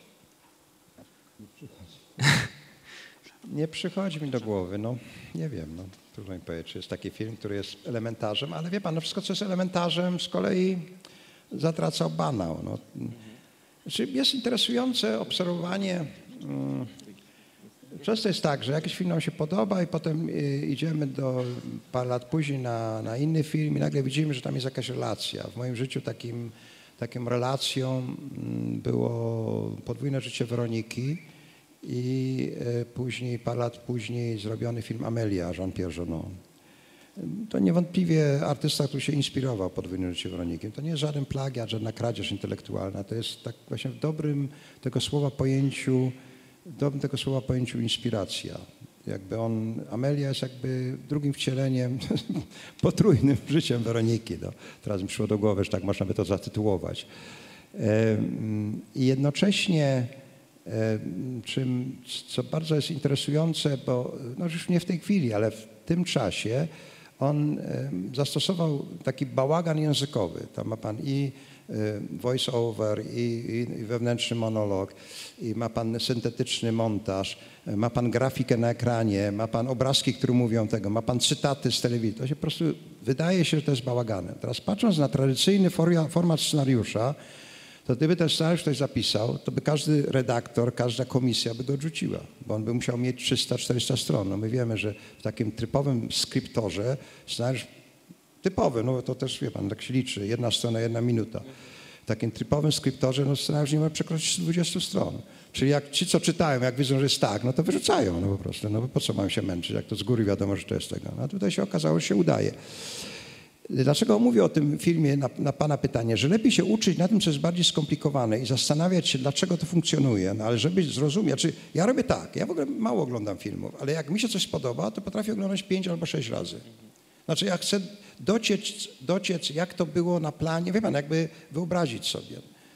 Nie przychodzi mi do głowy, no nie wiem, no trudno mi powiedzieć, czy jest taki film, który jest elementarzem, ale wie pan, no wszystko, co jest elementarzem, z kolei zatraca banał. No. Znaczy jest interesujące obserwowanie. Hmm, Często jest tak, że jakiś film nam się podoba i potem idziemy do parę lat później na, na inny film i nagle widzimy, że tam jest jakaś relacja. W moim życiu takim, taką relacją było Podwójne życie Weroniki i później, parę lat później zrobiony film Amelia, Jean-Pierre Jeunet. To niewątpliwie artysta, który się inspirował Podwójnym życiem Weroniki. To nie jest żaden plagiat, żadna kradzież intelektualna. To jest tak właśnie w dobrym tego słowa pojęciu dobrym tego słowa pojęciu inspiracja. Jakby on, Amelia jest jakby drugim wcieleniem, potrójnym życiem Weroniki. No. Teraz mi przyszło do głowy, że tak można by to zatytułować. I jednocześnie, czym, co bardzo jest interesujące, bo no już nie w tej chwili, ale w tym czasie on zastosował taki bałagan językowy. Tam ma pan i voice over, i, i wewnętrzny monolog, i ma pan syntetyczny montaż, ma pan grafikę na ekranie, ma pan obrazki, które mówią tego, ma pan cytaty z telewizji. To się po prostu wydaje się, że to jest bałaganem. Teraz patrząc na tradycyjny format scenariusza, to gdyby ten scenariusz ktoś zapisał, to by każdy redaktor, każda komisja by go odrzuciła, bo on by musiał mieć trzysta czterysta stron. No my wiemy, że w takim typowym skryptorze scenariusz typowy, no to też wie pan, tak się liczy, jedna strona, jedna minuta. W takim typowym skryptorze no scenariusz nie ma przekroczyć stu dwudziestu stron. Czyli jak ci, co czytają, jak widzą, że jest tak, no to wyrzucają, no po prostu, no bo po co mam się męczyć, jak to z góry wiadomo, że to jest tego. No a tutaj się okazało, że się udaje. Dlaczego mówię o tym filmie na, na pana pytanie, że lepiej się uczyć na tym, co jest bardziej skomplikowane i zastanawiać się, dlaczego to funkcjonuje, no ale żeby zrozumieć, czy ja robię tak, ja w ogóle mało oglądam filmów, ale jak mi się coś spodoba, to potrafię oglądać pięć albo sześć razy. Znaczy ja chcę dociec, dociec, jak to było na planie, wie pan, jakby wyobrazić sobie.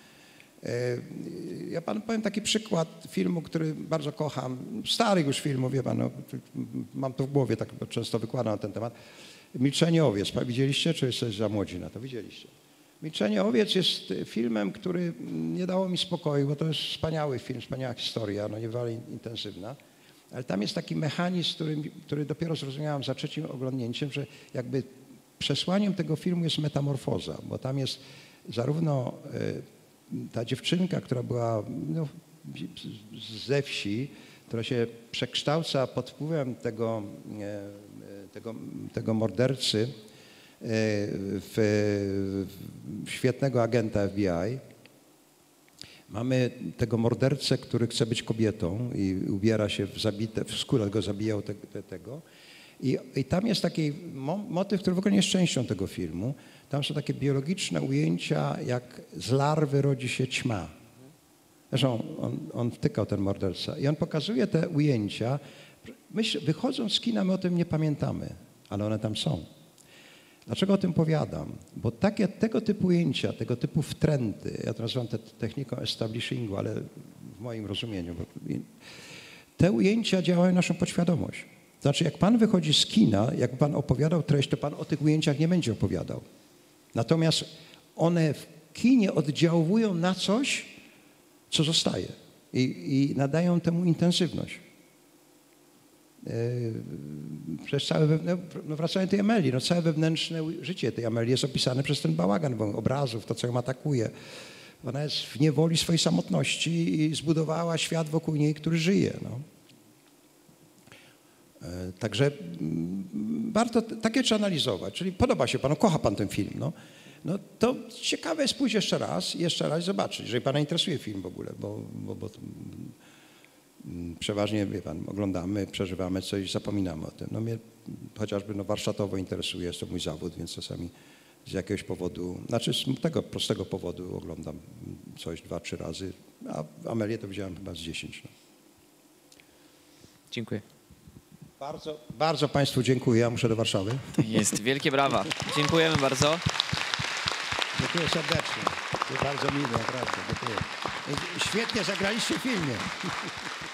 Ja panu powiem taki przykład filmu, który bardzo kocham, starych już filmów, wie pan, no, mam to w głowie, tak często wykładam na ten temat. Milczenie owiec, widzieliście, czy jesteś za młodzi na to? Widzieliście. Milczenie owiec jest filmem, który nie dało mi spokoju, bo to jest wspaniały film, wspaniała historia, no niebywale intensywna. Ale tam jest taki mechanizm, który, który dopiero zrozumiałem za trzecim oglądnięciem, że jakby przesłaniem tego filmu jest metamorfoza, bo tam jest zarówno ta dziewczynka, która była no, ze wsi, która się przekształca pod wpływem tego, tego, tego mordercy w, w świetnego agenta F B I. Mamy tego mordercę, który chce być kobietą i ubiera się w zabite, w skórę go zabijał te, te, tego. I, I tam jest taki mo, motyw, który w ogóle nie jest częścią tego filmu. Tam są takie biologiczne ujęcia, jak z larwy rodzi się ćma. Zresztą on, on wtykał, ten morderca. I on pokazuje te ujęcia. Myśl, wychodząc z kina, my o tym nie pamiętamy, ale one tam są. Dlaczego o tym powiadam? Bo takie, tego typu ujęcia, tego typu wtręty, ja to nazywam te, techniką establishingu, ale w moim rozumieniu, bo te ujęcia działają na naszą podświadomość. Znaczy, jak pan wychodzi z kina, jak pan opowiadał treść, to pan o tych ujęciach nie będzie opowiadał. Natomiast one w kinie oddziałują na coś, co zostaje i, i nadają temu intensywność. Przez całe, no wracając do tej Amelii, no całe wewnętrzne życie tej Amelii jest opisane przez ten bałagan obrazów, to co ją atakuje. Ona jest w niewoli swojej samotności i zbudowała świat wokół niej, który żyje. No. Także warto takie trzeba analizować. Czyli podoba się panu, kocha pan ten film. No, no to ciekawe jest pójść jeszcze raz i jeszcze raz zobaczyć, jeżeli pana interesuje film w ogóle, bo, bo, bo przeważnie, wie pan, oglądamy, przeżywamy coś, zapominamy o tym. No mnie chociażby no, warsztatowo interesuje, jest to mój zawód, więc czasami z jakiegoś powodu, znaczy z tego prostego powodu oglądam coś dwa, trzy razy. a Amelię to widziałem chyba z dziesięć. No. Dziękuję. Bardzo, bardzo Państwu dziękuję. Ja muszę do Warszawy. Jest, wielkie brawa. Dziękujemy bardzo. Dziękuję serdecznie. To bardzo miło, naprawdę. Dziękuję. Świetnie zagraliście w filmie.